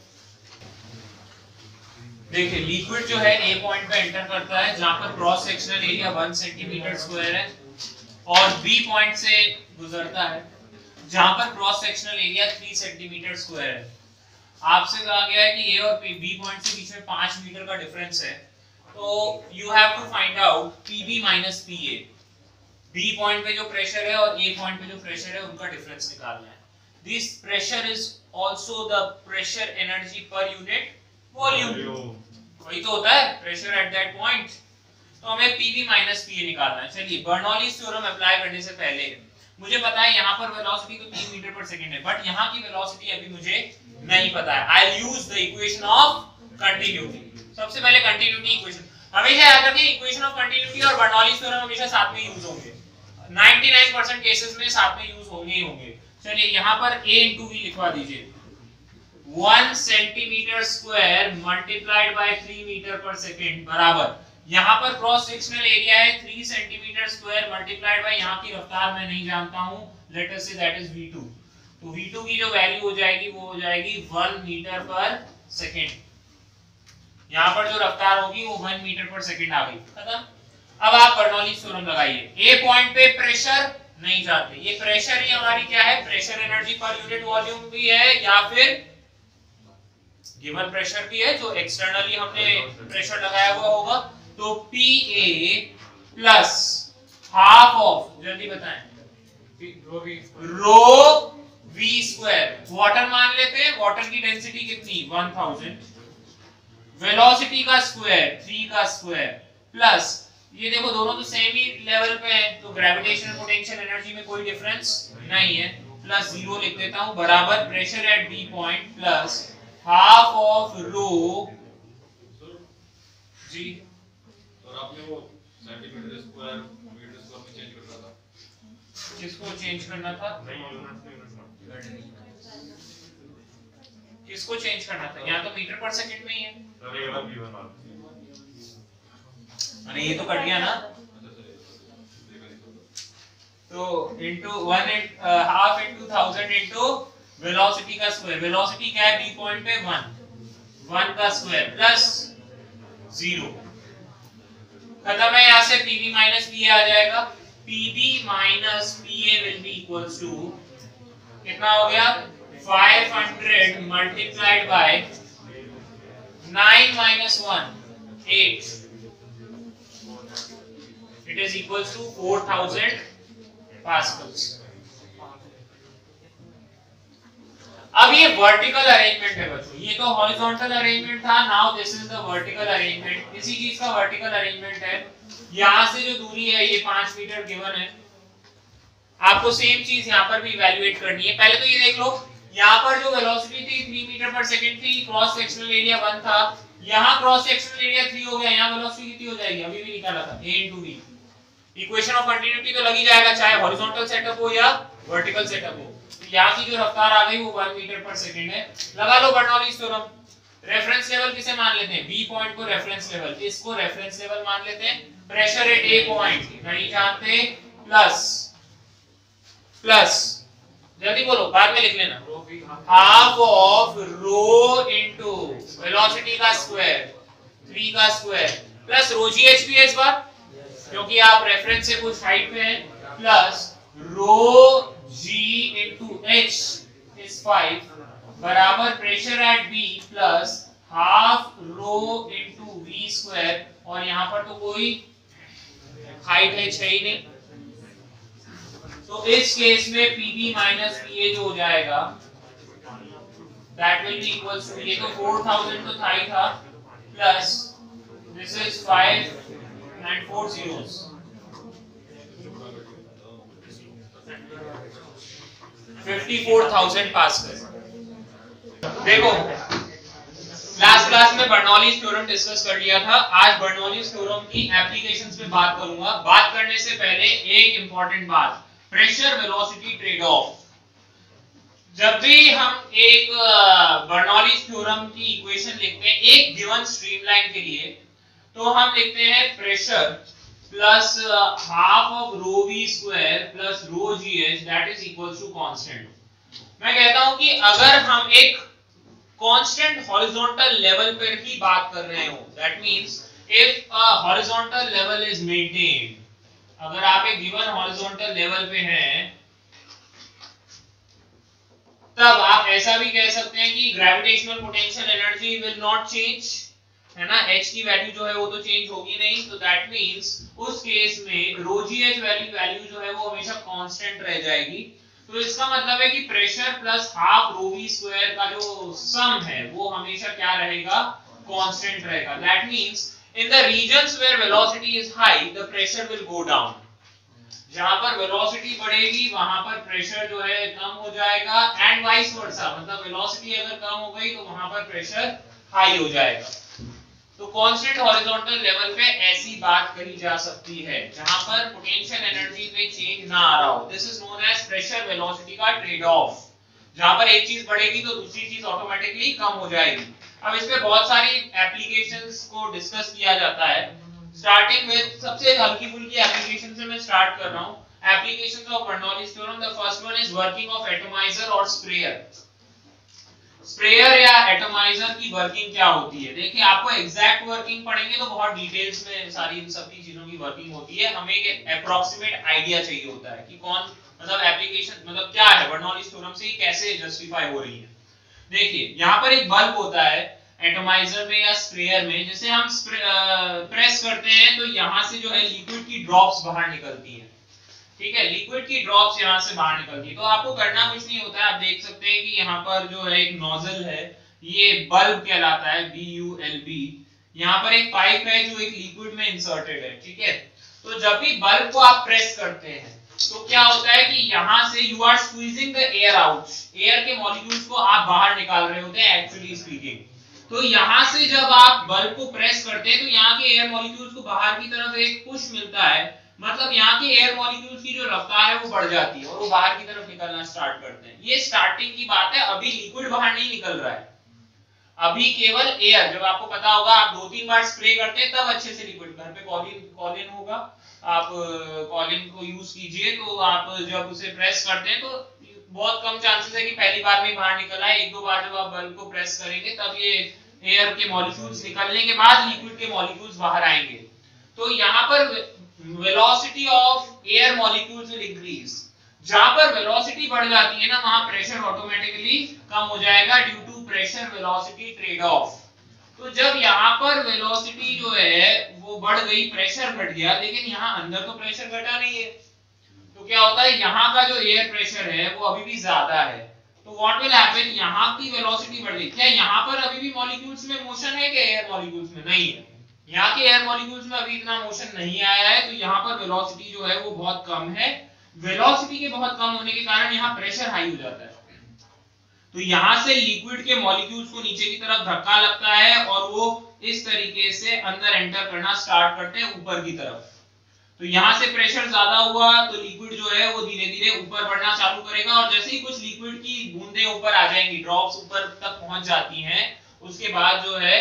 देखिए लिक्विड जो है ए पॉइंट पे एंटर करता है जहां पर cross sectional area one centimetre square है, और बी पॉइंट से गुजरता है जहां पर cross sectional area three centimetre square है। आपसे कहा गया है कि ए और बी पॉइंट से बीच में पाँच मीटर का डिफरेंस है, तो you have to find out PB minus PA. B point पे जो प्रेशर है और ए पॉइंट पे जो प्रेशर है उनका डिफरेंस निकालना है। This pressure is also the pressure energy per unit volume, वही तो होता है प्रेशर एट दैट पॉइंट। तो हमें Pv माइनस Pa निकालना है। चलिए बर्नौलीज थ्योरम अप्लाई करने से पहले मुझे पता है यहाँ पर वेलोसिटी तो तीन मीटर पर सेकंड है, बट यहाँ की वेलोसिटी अभी मुझे नहीं पता है। I will use the equation of continuity. सबसे पहले कंटिन्यूटी इक्वेशन हमेशा याद रखिए, इक्वेशन ऑफ कंटिन्यूटी और बर्नौलीज थ्योरम हमेशा साथ में यूज होंगे, निन्यानवे परसेंट केसेस में साथ में यूज होंगे ही होंगे। चलिए यहाँ पर A into V लिखवा दीजिए, one centimetre square multiplied by three metre per second बराबर, यहाँ पर क्रॉस सेक्शनल एरिया है three centimetre square multiplied by यहाँ की रफ्तार मैं नहीं जानता हूँ, let us say that is V two. तो V टू की जो वैल्यू हो जाएगी वो हो जाएगी वन मीटर पर सेकेंड। यहाँ पर जो रफ्तार होगी वो वन मीटर पर सेकेंड आ गई, खत्म। अब आप बर्नौलीज थ्योरम लगाइए। ए पॉइंट पे प्रेशर नहीं जानते, ये प्रेशर ही हमारी क्या है, pressure energy per unit volume भी है या फिर गिवन प्रेशर भी है जो एक्सटर्नली हमने प्रेशर लगाया हुआ होगा। तो Pa प्लस हाफ ऑफ, जल्दी बताएं, रो वी स्क्वायर। वाटर मान लेते हैं, वाटर की डेंसिटी कितनी वन थाउजेंड, वेलोसिटी का स्क्वायर थ्री का स्क्वायर प्लस ये देखो दोनों तो सेम ही लेवल पे हैं, तो ग्रेविटेशनल पोटेंशियल एनर्जी में कोई डिफरेंस नहीं है, प्लस जीरो लिख देता हूं बराबर pressure at B point plus half of rho g. और आपने वो सेंटीमीटर स्क्वायर मीटर स्क्वायर में चेंज करना था, किसको चेंज करना था? किसको चेंज करना था? यहाँ तो मीटर पर सेकंड में ही है। अरे ये तो कट गया ना, तो into one half into thousand into velocity का स्क्वायर। वेलोसिटी क्या है बी पॉइंट पे? वन, वन का स्क्वायर प्लस जीरो। खत्म है, यहाँ से पीबी माइनस पीए आ जाएगा। PB minus PA will be equals to कितना हो गया? Five hundred multiplied by nine minus one, eight. It is equals to four thousand pascals. अब ये वर्टिकल अरेंजमेंट है बच्चों, ये तो हॉरिजॉन्टल अरेंजमेंट था, now this is the vertical arrangement. इसी चीज का वर्टिकल अरेंजमेंट है। यहाँ से जो दूरी है ये पांच मीटर गिवन है। आपको सेम चीज यहाँ पर भी इवैल्यूएट करनी है। पहले तो ये देख लो, यहाँ पर जो वेलोसिटी थी थ्री मीटर पर सेकंड थी, क्रॉस सेक्शनल एरिया वन था, यहाँ क्रॉस सेक्शनल एरिया थ्री हो गया, यहाँ वेलोसिटी कितनी हो जाएगी? अभी भी निकाला था, a into v। Equation of continuity तो लगी जाएगा, चाहे हॉरिजॉन्टल सेटअप हो या वर्टिकल सेटअप हो। तो यहाँ की जो रफ्तार आ गई वो वन मीटर पर सेकंड है। लगा लो बर्नौलीज थ्योरम। रेफरेंस लेवल किसे मान लेते हैं? बी पॉइंट को रेफरेंस लेवल, इसको रेफरेंस लेवल मान लेते हैं। प्रेशर एट ए पॉइंट नहीं जानते, प्लस प्लस जल्दी बोलो, बाद में लिख लेना, half of rho into velocity का स्क्वायर, थ्री का स्क्वायर, प्लस रो जी एच भी है इस बार क्योंकि आप रेफरेंस से कुछ हाइट पे हैं, plus rho g into h is five बराबर pressure at B plus half rho into V square. और यहाँ पर तो कोई हाइट है छह ही नहीं, तो इस केस में पीबी माइनस पीए जो हो जाएगा that will be equals to, ये तो फोर थाउजेंड तो था ही था, plus this is five and four zeros, fifty-four thousand pascal. देखो लास्ट क्लास में बर्नौलीज थ्योरम डिस्कस कर लिया था, आज बर्नौलीज थ्योरम की एप्लीकेशंस पे बात करूंगा। बात करने से पहले एक इंपॉर्टेंट बात, प्रेशर वेलोसिटी ट्रेड ऑफ। जब भी हम एक बर्नौलीज थ्योरम की इक्वेशन लिखते हैं एक गिवन स्ट्रीमलाइन के लिए, तो हम लिखते हैं pressure plus half of rho V square plus rho ji h that is equals to constant. मैं कहता हूं कि अगर हम एक कांस्टेंट हॉरिजॉन्टल लेवल पर ही बात कर रहे हो, that means if a horizontal level is maintained, अगर आप एक गिवन हॉरिजॉन्टल लेवल पे हैं, तब आप ऐसा भी कह सकते हैं कि gravitational potential energy will not change, है ना, h की वैल्यू जो है वो तो चेंज होगी नहीं। तो दैट मींस उस केस में रो जी एच वैल्यू वैल्यू जो है वो हमेशा कांस्टेंट रह जाएगी। तो इसका मतलब है कि pressure plus half rho V square का जो सम है वो हमेशा क्या रहेगा? कांस्टेंट रहेगा। That means in the regions where velocity is high the pressure will go down. जहां पर वेलोसिटी बढ़ेगी वहां पर प्रेशर जो है कम हो जाएगा, एंड वाइस वर्सा, मतलब वेलोसिटी अगर कम हो गई तो वहां पर प्रेशर हाई हो जाएगा। तो कांस्टेंट हॉरिजॉन्टल लेवल पे ऐसी बात कही जा सकती है जहां पर पोटेंशियल एनर्जी में चेंज ना आ रहा हो। This is known as pressure velocity का ट्रेड ऑफ। जहां पर एक चीज बढ़ेगी तो दूसरी चीज ऑटोमेटिकली कम हो जाएगी। अब इस पे बहुत सारी एप्लीकेशंस को डिस्कस किया जाता है। स्टार्टिंग विद सबसे हल्की फुल्की एप्लीकेशन से मैं स्टार्ट कर रहा हूं। Applications of Bernoulli's theorem, the first one is working of atomiser और स्प्रेयर। स्प्रेयर या एटमाइजर की वर्किंग क्या होती है? देखिए आपको एग्जैक्ट वर्किंग पढ़ेंगे तो बहुत डिटेल्स में सारी इन सभी चीजों की वर्किंग होती है। हमें एक अप्रोक्सीमेट आइडिया चाहिए होता है कि कौन, मतलब एप्लीकेशन मतलब क्या है, बर्नौलीज थ्योरम से कैसे जस्टिफाई हो रही है। देखिए यहाँ पर एक बल्ब होता है एटमाइजर में या स्प्रेयर में, जैसे हम प्रेस करते हैं तो यहाँ से जो है लिक्विड की ड्रॉप्स बाहर निकलती है, ठीक है, लिक्विड की ड्रॉप्स यहाँ से बाहर निकलती है। तो आपको करना कुछ नहीं होता है, आप देख सकते हैं कि यहाँ पर जो है एक नोजल है, ये बल्ब कहलाता है, बी यू एल बी। यहाँ पर एक पाइप है जो एक लिक्विड में इंसर्टेड है, ठीक है। तो जब भी बल्ब को आप प्रेस करते हैं तो क्या होता है कि यहाँ से you are squeezing the air out, air के मॉलिक्यूल्स को आप बाहर निकाल रहे होते हैं एक्चुअली स्पीकिंग। तो यहाँ से जब आप बल्ब को प्रेस करते हैं तो यहाँ के एयर मॉलिक्यूल्स को बाहर की तरफ एक पुश मिलता है, मतलब यहाँ के एयर मॉलिक्यूल्स की जो रफ्तार है वो बढ़ जाती है और वो बाहर की तरफ निकलना स्टार्ट करते हैं। ये स्टार्टिंग की बात है, अभी लिक्विड बाहर नहीं निकल रहा है, अभी केवल एयर। जब आपको पता होगा आप दो तीन बार स्प्रे करते हैं तब अच्छे से लिक्विड, घर पे कॉलिन कॉलिन होगा, आप कॉलिन को यूज कीजिए, तो आप जब उसे प्रेस करते हैं तो बहुत कम चांसेस है कि पहली बार में बाहर निकल आए। एक दो बार जब आप बल्ब को प्रेस करेंगे तब ये एयर के मॉलिक्यूल्स निकलने के बाद लिक्विड के मॉलिक्यूल्स बाहर आएंगे। तो यहाँ पर velocity of air molecules will increase. जहां पर वेलोसिटी बढ़ जाती है ना वहां प्रेशर ऑटोमेटिकली कम हो जाएगा due to pressure velocity trade off. तो जब यहाँ पर वेलोसिटी जो है वो बढ़ गई, प्रेशर घट गया, लेकिन यहाँ अंदर तो प्रेशर घटा नहीं है, तो क्या होता है यहाँ का जो एयर प्रेशर है वो अभी भी ज्यादा है। तो व्हाट विल हैपन, यहाँ की वेलोसिटी बढ़ गई। क्या यहाँ पर अभी भी मॉलिक्यूल्स में मोशन है क्या एयर मॉलिक्यूल्स में? नहीं है, यहाँ के एयर मॉलिक्यूल्स में अभी इतना मोशन नहीं आया है, तो यहाँ पर वेलोसिटी जो है वो बहुत कम है। वेलोसिटी के बहुत कम होने के कारण यहाँ प्रेशर हाई हो जाता है, तो यहाँ से लिक्विड के मॉलिक्यूल्स को नीचे की तरफ धक्का लगता है और वो इस तरीके से अंदर एंटर करना स्टार्ट करते हैं ऊपर की तरफ। तो यहाँ से प्रेशर ज्यादा हुआ तो लिक्विड जो है वो धीरे धीरे ऊपर बढ़ना चालू करेगा, और जैसे ही कुछ लिक्विड की बूंदें ऊपर आ जाएंगी, ड्रॉप्स ऊपर तक पहुंच जाती हैं, उसके बाद जो है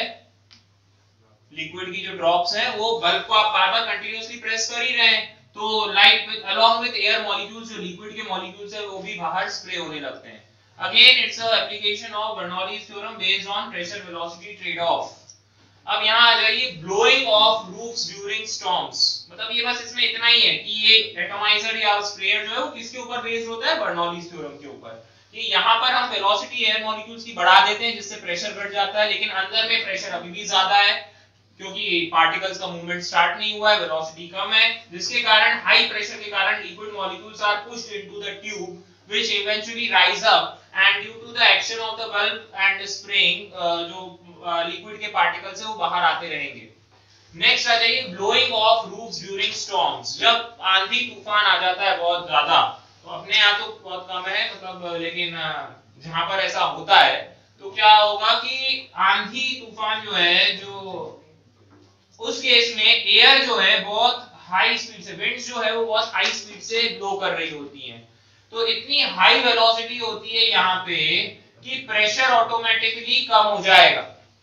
लिक्विड की जो ड्रॉप्स हैं वो बल्ब को आप बार बार कंटिन्यूअसली प्रेस कर ही रहे हैं, तो light with along with air molecules, जो लिक्विड के मॉलिक्यूल्स है वो भी बाहर स्प्रे होने लगते हैं। Again it's a application of Bernoulli's theorem based on pressure velocity trade off. अब यहाँ आ जाइए, blowing off roofs during storms. मतलब ये बस इसमें इतना ही है कि ये एटॉमाइजर या स्प्रेयर जो है वो किसके ऊपर बेस्ड होता है? बर्नौलीज थ्योरम के ऊपर, कि यहाँ पर हम वेलोसिटी एयर मॉलिक्यूल्स की बढ़ा देते हैं जिससे प्रेशर घट जाता है, लेकिन अंदर में प्रेशर अभी भी ज्यादा है क्योंकि पार्टिकल्स का मूवमेंट स्टार्ट नहीं हुआ है, वेलोसिटी कम है, जिसके कारण हाई प्रेशर के कारण liquid molecules are pushed into the tube which eventually rise up, and due to the action of the bulb and spraying uh, जो लिक्विड uh, के पार्टिकल्स है वो बाहर आते रहेंगे। नेक्स्ट आ जाइए, blowing off roofs during storms. जब आंधी तूफान आ जाता है बहुत ज्यादा, तो अपने यहाँ तो बहुत कम है मतलब, लेकिन जहां पर ऐसा होता है तो क्या होगा कि आंधी तूफान जो है, जो उस केस में एयर जो है बहुत हाई स्पीड से, विंड्स जो है वो बहुत हाई स्पीड से ब्लो कर रही होती हैं, तो इतनी हाई वेलोसिटी होती है यहाँ पे कि प्रेशर ऑटोमेटिकली कम हो जाएगा।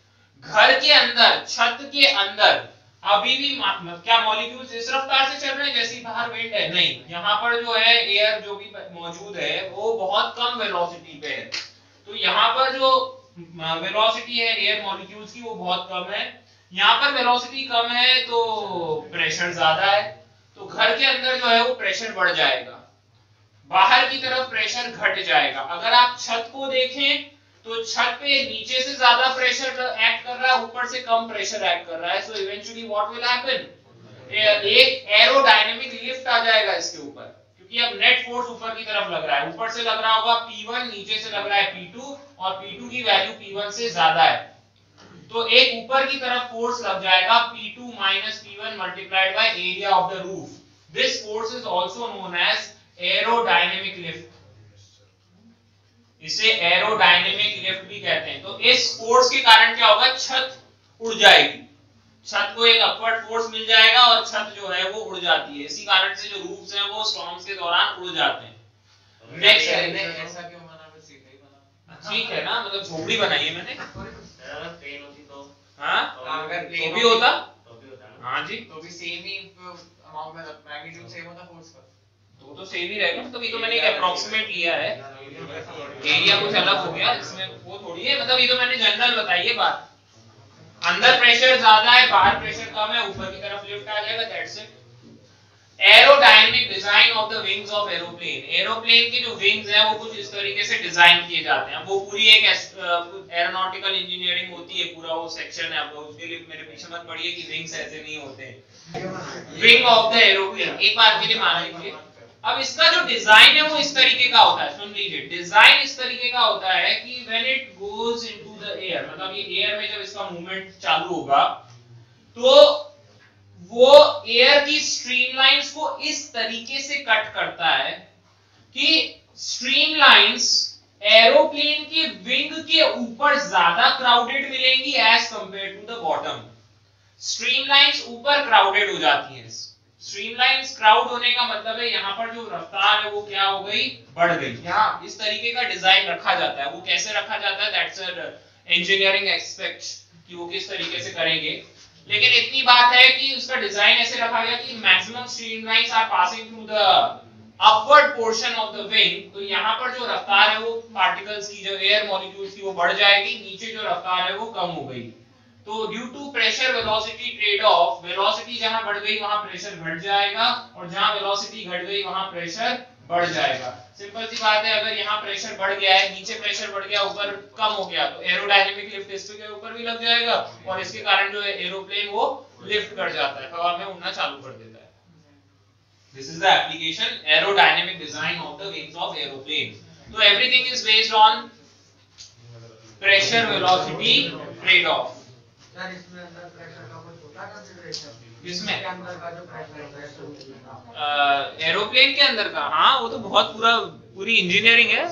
घर के अंदर, छत के अंदर अभी भी क्या मॉलिक्यूल्स इस रफ्तार से चल रहे हैं जैसी बाहर विंड है? नहीं, यहाँ पर जो है एयर जो भी मौजूद है वो बहुत कम वेलोसिटी पे है, तो यहाँ पर जो वेलोसिटी है एयर मॉलिक्यूल्स की वो बहुत कम है। यहाँ पर वेलोसिटी कम है तो प्रेशर ज्यादा है, तो घर के अंदर जो है वो प्रेशर बढ़ जाएगा, बाहर की तरफ प्रेशर घट जाएगा। अगर आप छत को देखें तो छत पे नीचे से ज्यादा प्रेशर एक्ट कर रहा है, ऊपर से कम प्रेशर एक्ट कर रहा है, so eventually what will happen, एक एरोडायनेमिक लिफ्ट आ जाएगा इसके ऊपर, क्योंकि अब नेट फोर्स ऊपर की तरफ लग रहा है, ऊपर से लग रहा होगा P वन, नीचे से लग रहा है P टू, और P टू की वैल्यू P वन से ज्यादा है, तो एक ऊपर की तरफ फोर्स लग जाएगा P two minus P one multiplied by area of the roof. This force is also known as aerodynamic lift. इसे एरोडायनेमिक लिफ्ट भी कहते हैं। तो इस फोर्स के कारण क्या होगा, छत उड़ जाएगी, छत को एक अपवर्ड फोर्स मिल जाएगा और छत जो है वो उड़ जाती है, इसी कारण से जो रूफ्स हैं वो स्टॉर्म्स के दौरान उड़ जाते हैं। नेक्स्ट है, ऐसा क्यों बना? मैं सीधा ही बना, ठीक है ना, मतलब झोपड़ी बनाई है मैंने। अगर ट्रेन होती तो हाँ, अगर तो भी होता, तो भी होता ना। हाँ जी, तो भी सेम ही अमाउंट में मैग्नीट्यूड सेम होता फोर्स का, तो तो सेम ही रहेगा, तभी तो मैंने एक अप्रोक्सीमेट लिया है, एरिया कुछ अलग हो गया इसमें, वो थोड़ी है, मतलब ये तो मैंने जनरल बताई है बात। अंदर प्रेशर ज्यादा है, बाहर प्रेशर कम है, ऊपर की तरफ लिफ्ट आ जाएगा, that's it. Aerodynamic design of the wings of aeroplane. Aeroplane के जो विंग्स हैं वो कुछ इस तरीके से डिजाइन किए जाते हैं, वो पूरी एक एरोनॉटिकल इंजीनियरिंग होती है, पूरा वो सेक्शन है, अब उसके लिए मेरे पीछे मत पड़िए कि विंग्स ऐसे नहीं होते हैं। विंग ऑफ द एरोप्लेन एक बार के लिए मान लीजिए, अब इसका जो डिजाइन है वो इस तरीके का होता है, सुन लीजिए, डिजाइन इस तरीके का होता है कि when it goes into the air, मतलब ये एयर में जब इसका मूवमेंट चालू होगा तो वो एयर की स्ट्रीमलाइंस को इस तरीके से कट करता है कि स्ट्रीमलाइंस एरोप्लेन की विंग के ऊपर ज्यादा क्राउडेड मिलेंगी as compare to the bottom. Streamlines ऊपर क्राउडेड हो जाती हैं। स्ट्रीमलाइंस क्राउड होने का मतलब है यहाँ पर जो रफ्तार है वो क्या हो गई, बढ़ गई। यहाँ इस तरीके का डिजाइन रखा जाता है। वो कैसे रखा जाता है, दैट्स अ इंजीनियरिंग एस्पेक्ट कि वो किस तरीके से करेंगे। लेकिन इतनी बात है कि उसका डिजाइन ऐसे रखा गया कि maximum streamlines are passing through the upward portion of the wing. तो यहाँ पर जो रफ्तार है वो पार्टिकल्स की, जो एयर मॉलिक्यूल्स की, वो बढ़ जाएगी। नीचे जो रफ्तार है वो कम हो गई। तो due to pressure velocity trade off, velocity जहां बढ़ गई वहां प्रेशर घट जाएगा और जहां वेलोसिटी घट गई वहां प्रेशर बढ़ जाएगा। सिंपल सी बात है, अगर यहाँ प्रेशर बढ़ गया है, नीचे प्रेशर बढ़ गया, ऊपर कम हो गया, तो एरोडायनेमिक लिफ्ट इसके ऊपर भी लग जाएगा और इसके कारण जो है एरोप्लेन वो लिफ्ट कर जाता है, हवा में उड़ना चालू कर देता है। This is the application aerodynamic design of the wings of aeroplane. So everything is based on pressure velocity trade off. Sir इसमें अंदर प्रेशर का कुछ होता है कंसीडरेशन? इसमें इसके अंदर का जो प्रेशर होता है एरोप्लेन के अंदर का, हाँ वो तो बहुत पूरा पूरी इंजीनियरिंग है।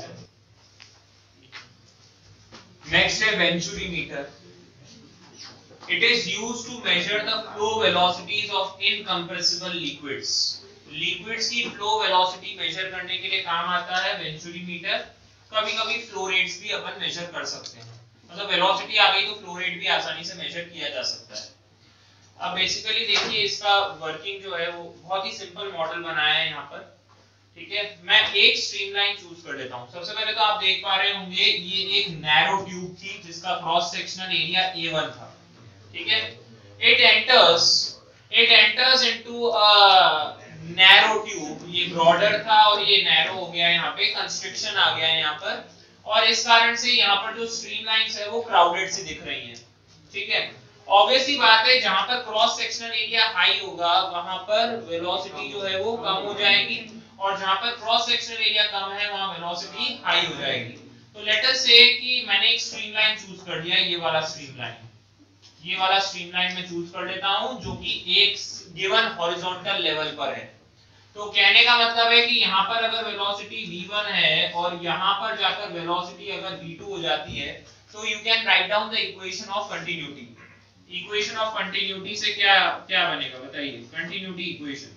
नेक्स्ट है venturi meter. It is used to measure the flow velocities of incompressible liquids. Liquids की फ्लो वेलोसिटी मेजर करने के लिए काम आता है वेंचुरी मीटर। कभी कभी फ्लो रेट्स भी अपन मेजर कर सकते हैं, मतलब वेलोसिटी आ गई तो फ्लो रेट भी आसानी से मेजर किया जा सकता है। अब बेसिकली देखिए इसका वर्किंग जो है वो बहुत ही सिंपल मॉडल बनाया है यहाँ पर, ठीक है। मैं एक स्ट्रीमलाइन चूज कर लेता हूँ। सबसे पहले तो आप देख पा रहे होंगे ये एक नैरो ट्यूब थी जिसका cross sectional area A one था, ठीक है। It enters it enters into a narrow tube. ये ब्रॉडर था और ये नैरो हो गया, यहाँ पे कंस्ट्रिक्शन आ गया है यहाँ पर, और इस कारण से यहाँ पर जो स्ट्रीमलाइंस है वो क्राउडेड से दिख रही हैं, ठीक है। ऑब्वियस ही बात है, जहां पर क्रॉस सेक्शनल एरिया हाई होगा वहां पर वेलोसिटी जो है वो कम हो जाएगी, और जहां पर क्रॉस सेक्शनल एरिया कम है वहां वेलोसिटी हाई हो जाएगी। तो लेट अस से कि मैंने एक स्ट्रीमलाइन चूज कर लिया, ये वाला स्ट्रीमलाइन, ये वाला स्ट्रीमलाइन मैं चूज कर लेता हूं जो कि एक गिवन हॉरिजॉन्टल लेवल पर है। तो कहने का मतलब है कि यहाँ पर अगर वेलोसिटी वी वन है और यहाँ पर जाकर वेलोसिटी अगर वी टू हो जाती है, तो you can write down the equation of continuity. Equation of continuity से क्या क्या बनेगा बताइए, कंटिन्यूटी इक्वेशन।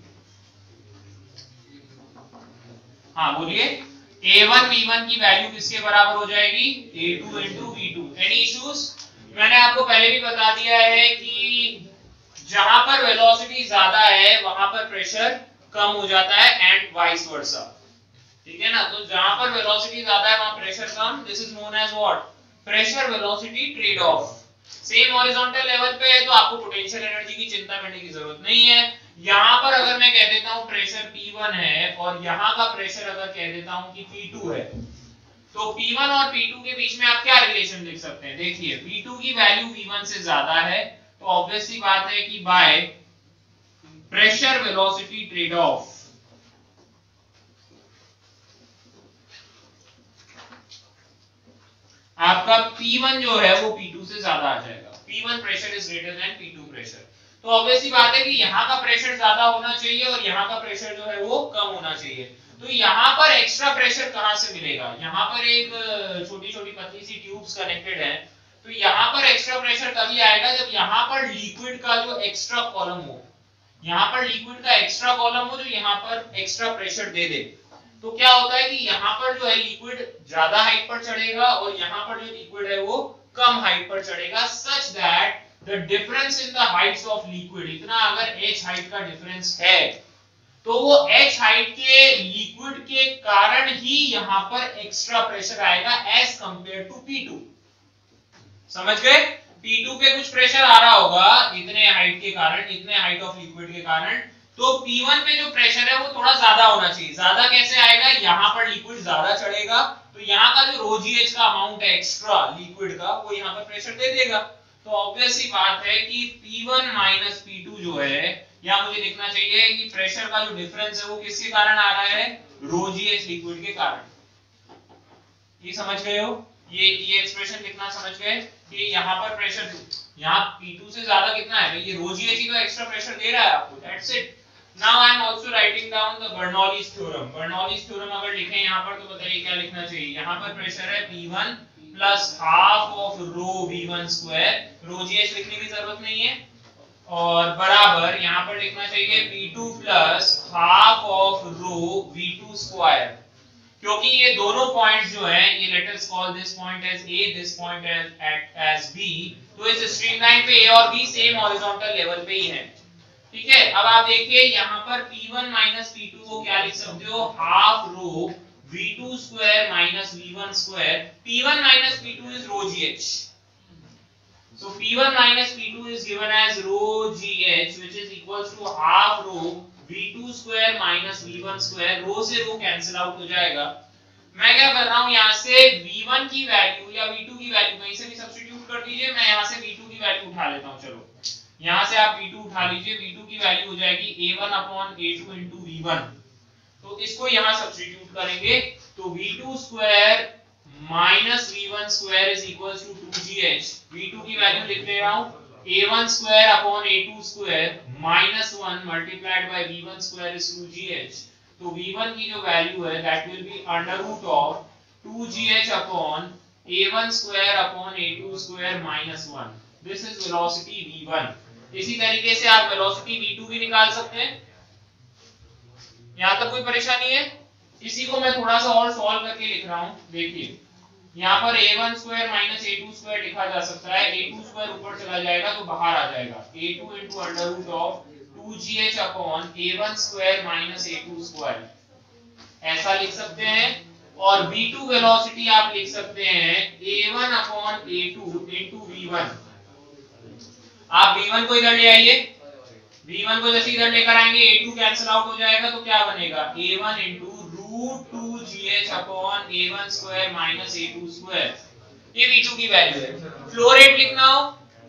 हाँ बोलिए, ए वन वी वन की वैल्यू किसके बराबर हो जाएगी, A two into V two. Any issues? मैंने आपको पहले भी बता दिया है कि जहां पर वेलोसिटी ज्यादा है वहां पर प्रेशर कम हो जाता है एंड वाइस वर्सा, ठीक है ना। तो जहां पर वेलोसिटी ज्यादा है वहां प्रेशर कम, this is known as what, pressure velocity trade off. Same horizontal level पे है तो आपको पोटेंशियल एनर्जी की चिंता करने की जरूरत नहीं है। यहां पर अगर मैं कह देता हूं प्रेशर पी वन है और यहां का प्रेशर अगर कह देता हूं कि पी टू है, तो पी वन और पी टू के बीच में आप क्या रिलेशन लिख सकते हैं, देखिए पी टू की वैल्यू पी वन से ज्यादा है, तो ऑब्वियस सी बात है कि by pressure velocity trade off आपका पी वन जो है वो पी टू से ज्यादा आ जाएगा। P one pressure is greater than P two pressure. तो ऑब्वियसली बात है कि यहाँ का प्रेशर ज्यादा होना चाहिए और यहाँ का प्रेशर जो है वो कम होना चाहिए। तो यहाँ पर एक्स्ट्रा प्रेशर कहाँ से मिलेगा, यहाँ पर एक छोटी छोटी पतली सी ट्यूब्स कनेक्टेड है, तो यहाँ पर एक्स्ट्रा प्रेशर तभी आएगा जब यहाँ पर लिक्विड का जो एक्स्ट्रा कॉलम हो, यहाँ पर लिक्विड का एक्स्ट्रा कॉलम हो जो यहाँ पर एक्स्ट्रा प्रेशर दे दे। तो क्या होता है कि यहाँ पर जो है लिक्विड ज्यादा हाइट पर चढ़ेगा और यहाँ पर जो लिक्विड है वो कम हाइट पर चढ़ेगा, such that the difference in the heights of liquid, इतना अगर h हाइट का डिफरेंस है तो वो h हाइट के लिक्विड के कारण ही यहाँ पर एक्स्ट्रा प्रेशर आएगा as compare to P two. समझ गए? पी टू पे कुछ प्रेशर आ रहा होगा इतने हाइट के कारण, इतने हाइट ऑफ लिक्विड के कारण, तो पी वन पे जो प्रेशर है वो थोड़ा ज्यादा होना चाहिए। ज्यादा कैसे आएगा, यहाँ पर लिक्विड ज्यादा चढ़ेगा तो यहाँ का जो रो जी एच का अमाउंट है एक्स्ट्रा लिक्विड का वो यहाँ पर प्रेशर दे देगा। तो ऑब्वियस सी बात है कि P one minus P two जो है, यहाँ मुझे लिखना चाहिए कि प्रेशर का जो डिफरेंस है वो किसके कारण आ रहा है, रो जी एच लिक्विड के कारण। ये समझ गए हो? ये ये एक्सप्रेशन लिखना समझ गए कि यहाँ पर प्रेशर यहाँ P टू से ज्यादा कितना है, ये rho G H ही तो एक्स्ट्रा प्रेशर दे रहा है आपको, that's it. Now I am also writing down the Bernoulli's theorem. Bernoulli's theorem अगर लिखें यहाँ पर तो बताइए क्या लिखना चाहिए। यहाँ पर प्रेशर है P one plus half of rho V one square, rho G H लिखने की जरूरत नहीं है, और बराबर यहाँ पर लिखना चाहिए P two plus half of rho V two square. क्योंकि ये दोनों पॉइंट्स जो हैं, ये let us call this point as A, this point as as B, तो इस स्ट्रीमलाइन पे A और B सेम हॉरिजॉन्टल लेवल पे ही है, ठीक है। अब आप देखिए यहाँ पर P one minus P two को क्या लिख सकते हो, half rho V two square minus V one square. P one minus P two is rho G H, so P one minus P two is given as rho G H, which is equals to half rho V two square minus V one square। Rho से rho cancel out हो जाएगा। मैं क्या कर रहा हूँ, यहाँ से V वन की वैल्यू या V टू की वैल्यू कहीं से भी सब्स्टिट्यूट कर दीजिए। मैं यहाँ से V टू की वैल्यू उठा लेता हूँ, चलो यहाँ से आप V टू उठा लीजिए। V टू की वैल्यू हो जाएगी A one upon A two into V one, तो इसको यहाँ सब्स्टिट्यूट करेंगे तो V two square minus V one square is equals to two G H। V two की वैल्यू लिख ले रहा हूँ A one square upon A two square minus one multiplied by V one square is two G H। तो V one की जो value है that will be under root of two G H upon A one square upon A two square minus one. This is velocity V one. इसी तरीके से आप velocity V to भी निकाल सकते हैं। यहाँ तक कोई परेशानी है? इसी को मैं थोड़ा सा और सॉल्व करके लिख रहा हूँ। देखिए यहाँ पर A one square minus A two square लिखा जा सकता है। A टू स्क्वायर ऊपर चला जाएगा तो बाहर आ जाएगा। A two into under root of two G H upon A one square minus A two square, ऐसा लिख सकते हैं। और V टू वेलोसिटी आप लिख सकते हैं A one upon A two into V one. आप V वन को इधर ले आइए, V वन को जैसे इधर लेकर आएंगे A टू कैंसिल आउट हो जाएगा तो क्या बनेगा, A one into root two G H upon A one square minus A two square. ये V टू की वैल्यू है। फ्लो रेट लिखना हो,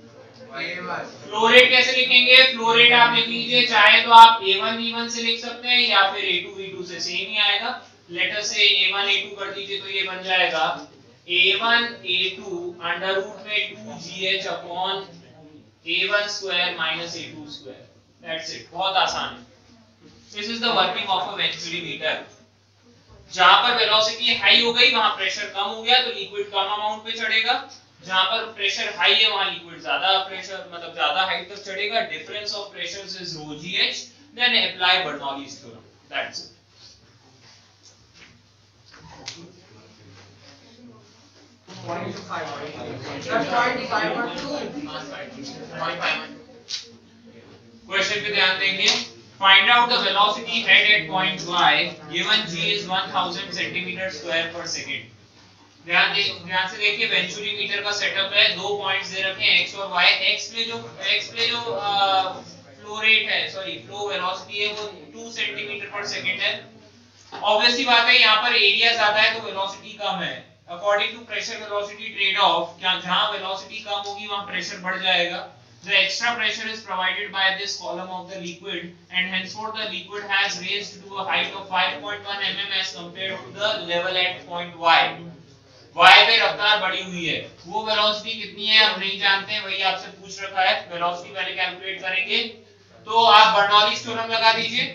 फ्लो रेट कैसे लिखेंगे, फ्लो रेट आप लिख लीजिए, चाहे तो आप A वन V वन से लिख सकते हैं या फिर A टू V टू से, सेम ही आएगा। लेटर से A वन A टू कर दीजिए तो ये बन जाएगा A one A two under root में two G H upon A one square minus A two square. That's it, बहुत आसान है। This is the working of a venturimeter. जहां पर वेलोसिटी हाई हो गई वहां प्रेशर कम हो गया तो लिक्विड कम अमाउंट पे चढ़ेगा, जहां पर प्रेशर हाई है वहां लिक्विड ज्यादा प्रेशर मतलब ज्यादा हाइट तक चढ़ेगा। Difference of pressures is rho G H, then apply Bernoulli's theorem, that's it. Question पे ध्यान देंगे। Find out the velocity head at point Y given G is one thousand centimeter square per second। ध्यान दे ध्यान से देखिए, venturimeter का setup है, दो पॉइंट्स दे रखे हैं X और Y। X पे जो X पे जो फ्लो रेट है सॉरी फ्लो वेलोसिटी है वो टू सेंटीमीटर पर सेकंड है। ऑब्वियसली बात है यहाँ पर एरिया ज्यादा है तो वेलोसिटी कम है। According to pressure velocity trade off, क्या जहां वेलोसिटी कम होगी वहां प्रेशर बढ़ जाएगा। The extra pressure is provided by this column of the liquid and henceforth the liquid has raised to a height of five point one millimeters as compared to the level at point Y। Y पे रफ्तार बढ़ी हुई है, वो velocity कितनी है हम नहीं जानते हैं, वही आपसे पूछ रखा है। वेलोसिटी पहले कैलकुलेट करेंगे तो आप बर्नौलीज थ्योरम लगा दीजिए।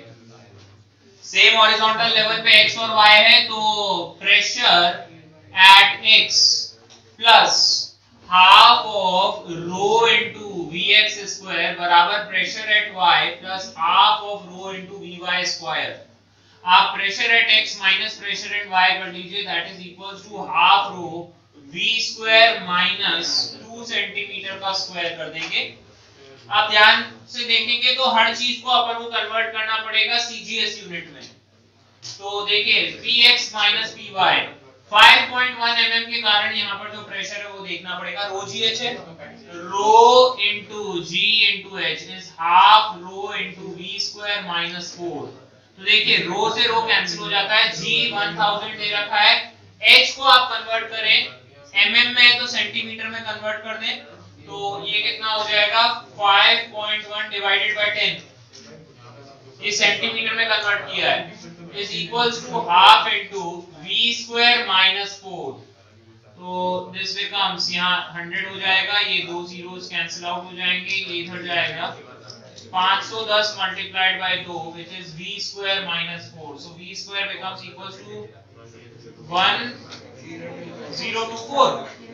सेम हॉरिजॉन्टल लेवल पे X और Y है तो pressure at X plus half of rho into Vx square बराबर pressure at Y plus half of rho into Vy square. आप pressure at X minus pressure at Y कर लीजिए, that is equals to half rho V square minus two centimetre का square कर देंगे। आप ध्यान से देखेंगे तो हर चीज को अपन को कन्वर्ट करना पड़ेगा C G S यूनिट में। तो देखिए Px minus Py five point one m m के कारण यहाँ पर जो प्रेशर है वो देखना पड़ेगा। रो जी एच है, rho into G into H is half rho into V square minus four. तो देखिए रो से रो कैंसिल हो जाता है, जी वन थाउजेंड दे रखा है, एच को आप कन्वर्ट करें एमएम में तो सेंटीमीटर में कन्वर्ट कर दें तो ये कितना हो जाएगा five point one divided by ten, ये सेंटीमीटर में कन्वर्ट किया है, is equals to half into V square minus four. तो दिस बिकम्स यहाँ हंड्रेड हो जाएगा, ये दो जीरोस कैंसिल आउट हो जाएंगे, ये इधर जाएगा पाँच सौ दस multiplied by two which is v square minus four, so v square becomes equals to one zero two four.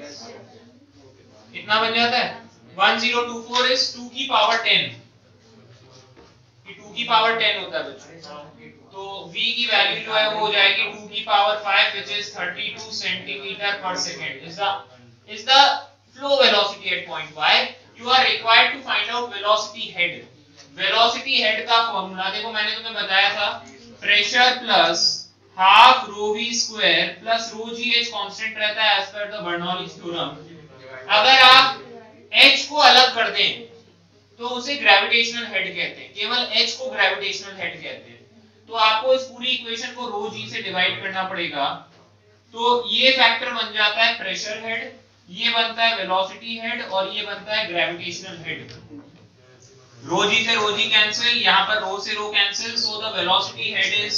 इतना बन जाता है one zero two four is two की पावर टेन, ये टू की पावर टेन होता है बच्चों। तो v की वैल्यू जो है वो हो जाएगी टू की power five which is thirty two centimetre पर second is the is the flow velocity at point y। You are required to find out velocity head. Velocity head का फॉर्मूला देखो, मैंने तुम्हें बताया था pressure plus half rho v square plus rho gh constant रहता है as per the Bernoulli's theorem. अगर आप h को अलग कर दें तो उसे ग्रेविटेशनल हेड कहते हैं, केवल h को ग्रेविटेशनल हेड कहते हैं। तो आपको इस पूरी इक्वेशन को रो g से डिवाइड करना पड़ेगा, तो ये फैक्टर बन जाता है प्रेशर हेड, ये बनता है वेलोसिटी हेड और ये बनता है ग्रेविटेशनल हेड। रो g से रो g कैंसिल, यहाँ पर रो से rho cancel, so the velocity head is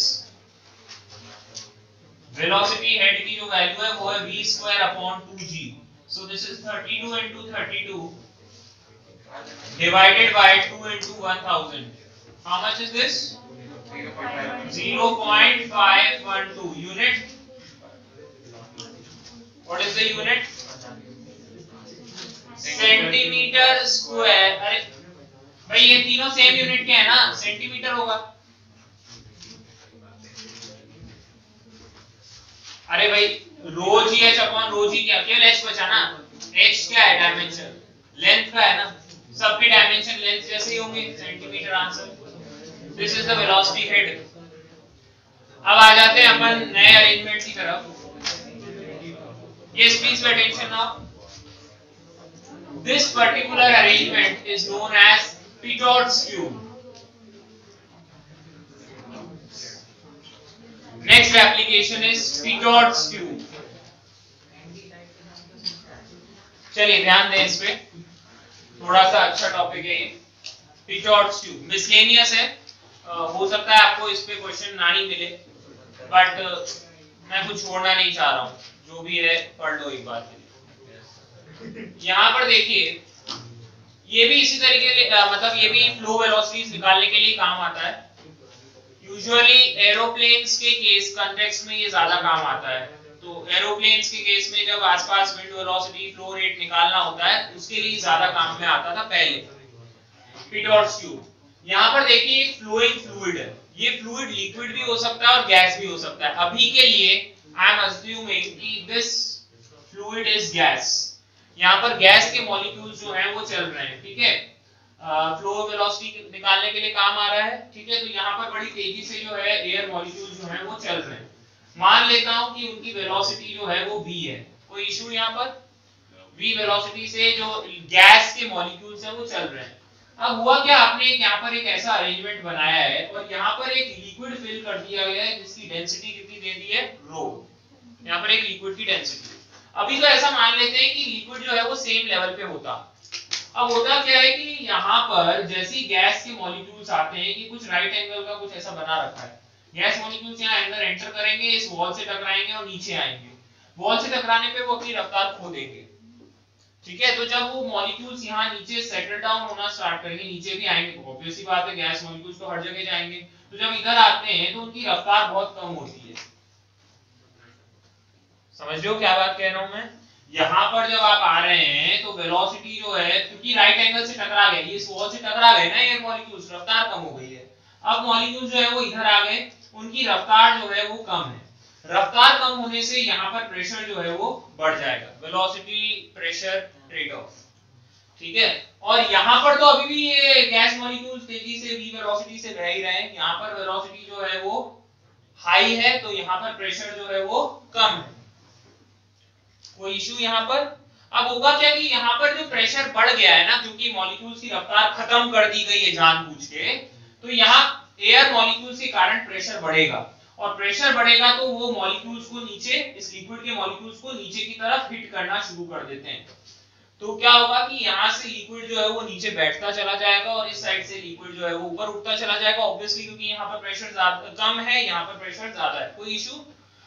velocity head की जो वैल्यू है वो है v square upon two g। So this is thirty two into thirty two divided by two into one thousand. How much is this? zero point five one two unit. What is the unit? Centimetre square. अरे भाई ये तीनों same unit के हैं ना, centimetre होगा। अरे भाई रो जी एच अपॉन रो जी क्या, केवल एच बचा ना, एच क्या है डायमेंशन, लेंथ का है ना, सबके डायमेंशन लेंथ जैसे ही होंगे, centimetre answer. This is the velocity head. अब आ जाते हैं अपन नए अरेंजमेंट की तरफ। Yes, please pay attention now. This particular arrangement is known as Pitor's cube. Next application is Pitor's cube. चलिए ध्यान दें इस पे, थोड़ा सा अच्छा टॉपिक है ये। Pitor's cube मिसलेनियस है, uh, हो सकता है आपको इस पे क्वेश्चन ना ही मिले, बट uh, मैं कुछ छोड़ना नहीं चाह रहा हूँ, जो भी है पढ़ लो एक बार। यहाँ पर देखिए ये भी इसी तरीके के uh, मतलब ये भी फ्लो वेलोसिटीज निकालने के लिए काम आता है। यूजुअली एरोप्लेन्स के केस कॉन्टेक्स्ट में ये ज्यादा काम आता है। तो एरोप्लेन्स के केस में जब आसपास विंड वेलोसिटी फ्लो रेट निकालना होता है उसके लिए ज्यादा काम में आता था पहले। पिटोट्स क्यूब, यहाँ पर देखिए एक फ्लोइंग फ्लूइड है, ये फ्लूइड लिक्विड भी हो सकता है और गैस भी हो सकता है। अभी के लिए आई एम अज्यूमिंग कि दिस फ्लूइड इज गैस। यहाँ पर गैस के मॉलिक्यूल्स जो हैं वो चल रहे हैं, ठीक है, फ्लो वेलोसिटी निकालने के लिए काम आ रहा है, ठीक है। तो यहाँ पर बड़ी तेजी से जो है एयर मॉलिक्यूल्स जो हैं वो चल रहे हैं। मान लेता हूँ कि उनकी वेलोसिटी जो है वो v है, कोई इशू यहाँ पर, v वेलोसिटी से जो गैस के मॉलिक्यूल्स हैं वो चल रहे हैं। अब हुआ क्या, आपने एक यहाँ पर एक ऐसा अरेंजमेंट बनाया है और यहाँ पर एक लिक्विड फिल कर दिया गया है जिसकी डेंसिटी कितनी दे दी है, रो। यहाँ पर एक लिक्विड की डेंसिटी, अभी तो ऐसा मान लेते हैं कि लिक्विड जो है वो सेम लेवल पे होता। अब होता क्या है कि यहाँ पर जैसे गैस के मॉलिक्यूल्स आते हैं कि कुछ राइट एंगल का कुछ ऐसा बना रखा है, गैस मॉलिक्यूल्स यहाँ अंदर एंटर करेंगे, इस वॉल से टकराएंगे और नीचे आएंगे। वॉल से टकराने पे वो अपनी रफ्तार खो देंगे, ठीक है। तो जब वो मॉलिक्यूल्स यहाँ नीचे सेटल डाउन होना स्टार्ट करेंगे, नीचे भी आएंगे, ऑब्वियस सी बात है गैस मॉलिक्यूल्स तो हर जगह जाएंगे। तो जब इधर आते हैं तो उनकी रफ्तार बहुत कम होती है। समझ रहे हो क्या बात कह रहा हूं मैं? यहाँ पर जब आप आ रहे हैं तो वेलोसिटी जो है, क्योंकि राइट एंगल से टकरा गए, इस वॉल से टकरा गए ना एयर मॉलिक्यूल्स, रफ्तार कम हो गई है। अब मॉलिक्यूल्स जो है वो इधर आ गए, उनकी रफ्तार जो है वो कम है। रफ्तार कम होने से यहाँ पर प्रेशर जो है वो बढ़ जाएगा, वेलोसिटी प्रेशर ट्रेड ऑफ, ठीक है। और यहाँ पर तो अभी भी ये गैस मॉलिक्यूल्स तेजी से v वेलोसिटी से बह ही रहे हैं। यहाँ पर वेलोसिटी जो है वो हाई है, तो यहाँ पर प्रेशर जो है वो कम है, कोई इशू यहाँ पर। अब होगा क्या कि यहाँ पर जो प्रेशर बढ़ गया है ना, क्योंकि मॉलिक्यूल्स की रफ्तार खत्म कर दी गई है जानबूझ के, तो यहाँ एयर मॉलिक्यूल्स के कारण प्रेशर बढ़ेगा, और प्रेशर बढ़ेगा तो वो मॉलिक्यूल्स को नीचे, इस लिक्विड के मॉलिक्यूल्स को नीचे की तरफ हिट करना शुरू कर देते हैं। तो क्या होगा कि यहाँ से लिक्विड जो है वो नीचे बैठता चला जाएगा और इस साइड से लिक्विड जो है वो ऊपर उठता चला जाएगा, ऑब्वियसली क्योंकि यहाँ पर प्रेशर ज्यादा कम है, यहाँ पर प्रेशर ज्यादा है, कोई इशू।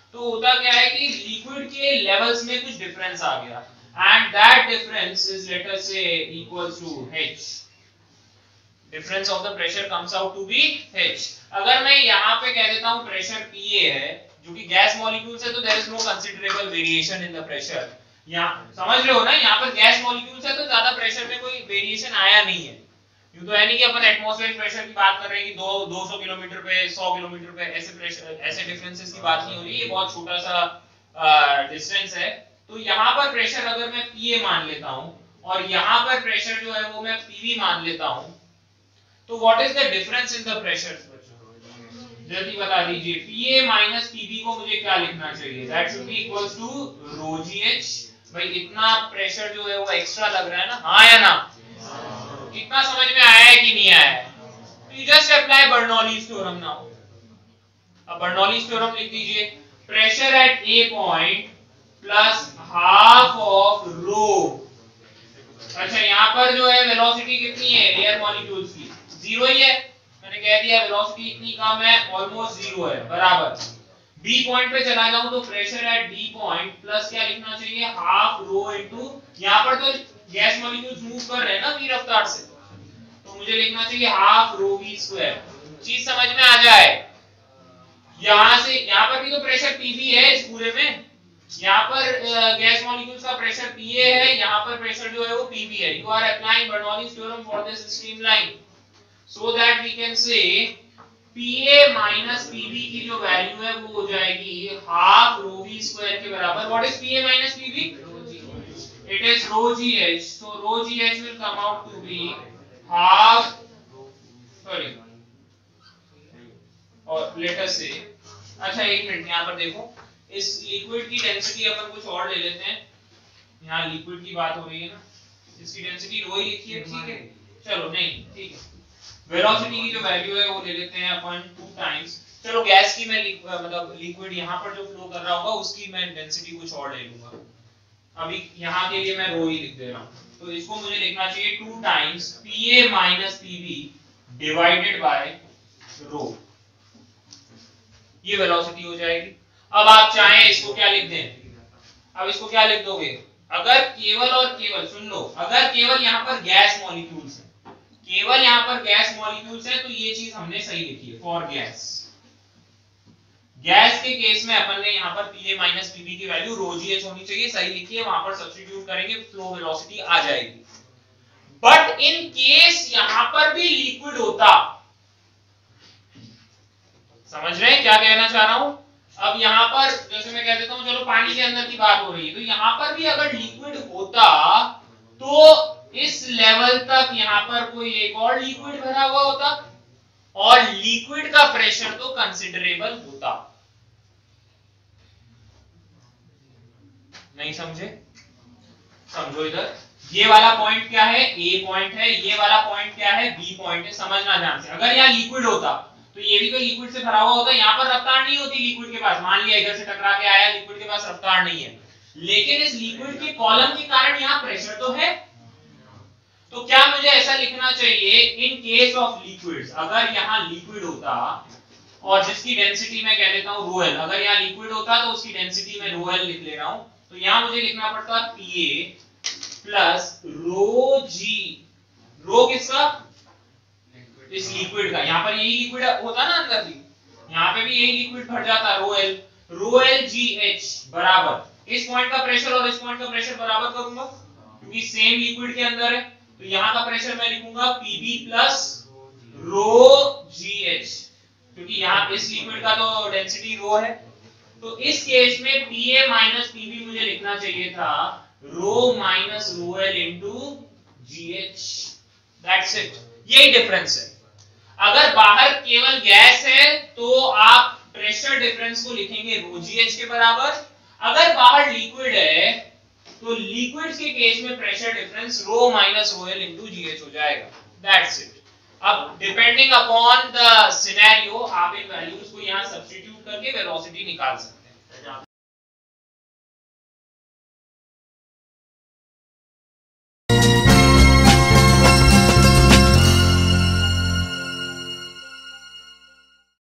तो होता क्या है कि लिक्विड के लेवल्स में कुछ डिफरेंस आ गया and that difference is let us say equals to H. Difference of the pressure comes out to be H. अगर मैं यहाँ पे कह देता हूँ प्रेशर P A है जो कि गैस मॉलिक्यूल्स है, तो there is no considerable variation in the pressure. यहाँ समझ रहे हो ना, यहाँ पर गैस मॉलिक्यूल्स है तो ज्यादा प्रेशर में कोई वेरिएशन आया नहीं है. यूं तो है नहीं कि अपन एटमॉस्फेरिक प्रेशर की बात कर रहे हैं कि दो दो सौ किलोमीटर पे सौ किलोमीटर पे ऐसे प्रेशर ऐसे डिफरेंसेस की बात नहीं हो रही. ये बहुत छोटा सा डिस्टेंस है. तो यहाँ पर प्रेशर अगर मैं P A मान लेता हूँ और यहाँ पर प्रेशर जो है वो मैं P V मान लेता हूँ, तो what is the difference in the pressure? जल्दी बता दीजिए. P A माइनस P V को मुझे क्या लिखना चाहिए? That should be equals to rho ji H. भाई इतना प्रेशर जो है वो एक्स्ट्रा लग रहा है ना, हाँ या ना? कितना समझ में आया है कि नहीं आया है? तो you just apply Bernoulli's theorem now. अब बर्नौलीज थ्योरम लिख दीजिए. Pressure at A point plus half of rho. अच्छा यहाँ पर जो है वेलोसिटी कितनी है एयर मॉलिक्यूल्स की? जीरो ही है. मैंने कह दिया वेलोसिटी इतनी कम है, ऑलमोस्ट जीरो है, बराबर. बी पॉइंट पे चला जाऊं तो pressure at B point plus क्या लिखना चाहिए? हाफ रो इनटू, यहाँ पर तो गैस मॉलिक्यूल्स मूव कर रहे हैं ना वी रफ्तार से, तो मुझे लिखना चाहिए हाफ रो वी स्क्वायर. चीज समझ में आ जाए? यहाँ से यहाँ पर भी तो प्रेशर पीवी है इस पूरे में. यहाँ पर गैस मॉलिक्यूल्स का प्रेशर पीए है, यहाँ पर प्रेशर जो है वो पीवी है. You are applying Bernoulli's theorem for this streamline so that we can say P A माइनस P V की जो वैल्यू है वो हो जाएगी हाफ रो वी स्क्वायर के बराबर. व्हाट इज P A माइनस P V? It is rho G H. So rho G H will come out to be half. Sorry. और let us say, अच्छा एक मिनट यहाँ पर देखो, इस लिक्विड की डेंसिटी अपन कुछ और ले लेते हैं. यहाँ लिक्विड की बात हो रही है ना, इसकी डेंसिटी रो ही लिखी है, ठीक है? चलो नहीं, ठीक है. वेलोसिटी की जो वैल्यू है वो ले लेते हैं अपन टू टाइम्स. चलो गैस की मैं मतलब लिक्विड यहाँ पर जो फ्लो कर रहा होगा उसकी मैं डेंसिटी कुछ और ले लूंगा. अभी यहाँ के लिए मैं रो ही लिख दे रहा हूँ. तो इसको मुझे लिखना चाहिए टू टाइम्स P A माइनस P V divided by rho. ये वेलोसिटी हो जाएगी. अब आप चाहें इसको क्या लिख दें? अब इसको क्या लिख दोगे? अगर केवल और केवल, सुन लो, अगर केवल यहाँ पर गैस मॉलिक्यूल्स है, केवल यहाँ पर गैस मॉलिक्यूल्स है, तो ये चीज हमने सही लिखी है फॉर गैस. गैस के केस में अपन ने यहाँ पर P A माइनस P V की वैल्यू रो जी एच होनी चाहिए, सही लिखी है. वहां पर सब्स्टिट्यूट करेंगे, फ्लो वेलोसिटी आ जाएगी. बट इन केस यहाँ पर भी लिक्विड होता, समझ रहे हैं क्या कहना चाह रहा हूं? अब यहाँ पर जैसे मैं कह देता हूँ, चलो पानी के अंदर की बात हो रही है, तो यहाँ पर भी अगर लिक्विड होता तो इस लेवल तक यहाँ पर कोई एक और लिक्विड भरा हुआ होता और लिक्विड का प्रेशर तो कंसिडरेबल होता. नहीं समझे? समझो इधर. ये वाला पॉइंट क्या है? ए पॉइंट है. ये वाला पॉइंट क्या है? बी पॉइंट है. समझना ध्यान से. अगर यहाँ लिक्विड होता तो ये भी तो लिक्विड से भरा हुआ होता. यहाँ पर रफ्तार नहीं होती लिक्विड के पास. मान लिया इधर से टकरा के आया, लिक्विड के पास रफ्तार नहीं है, लेकिन इस लिक्विड के कॉलम के कारण यहाँ प्रेशर तो है. तो क्या मुझे ऐसा लिखना चाहिए इन केस ऑफ लिक्विड्स, अगर यहाँ लिक्विड होता और जिसकी डेंसिटी मैं कह देता हूँ रो एल, अगर यहाँ लिक्विड होता तो उसकी डेंसिटी मैं रो एल लिख ले रहा हूँ, तो यहाँ मुझे लिखना पड़ता P A plus rho G. Rho किसका? इस लिक्विड का. यहाँ पर यही लिक्विड होता ना अंदर भी, यहाँ पे भी यही लिक्विड भर जाता rho L. Rho L G H बराबर इस पॉइंट का प्रेशर और इस पॉइंट का प्रेशर बराबर करूंगा क्योंकि सेम लिक्विड के अंदर है. तो यहाँ का प्रेशर मैं लिखूंगा P B प्लस रो जी एच, क्योंकि यहाँ इस लिक्विड का तो डेंसिटी रो है. तो इस केस में P A माइनस P B मुझे लिखना चाहिए था rho minus rho L into ji H. That's it. यही डिफरेंस है. अगर बाहर केवल गैस है तो आप प्रेशर डिफरेंस को लिखेंगे रो जी एच के बराबर. अगर बाहर लिक्विड है तो लिक्विड के केस में pressure difference rho minus rho L into जी एच हो जाएगा. That's it. अब डिपेंडिंग अपॉन द सिनेरियो आप इन वैल्यूज को यहाँ सब्स्टिट्यूट करके वेलोसिटी निकाल सकते हैं.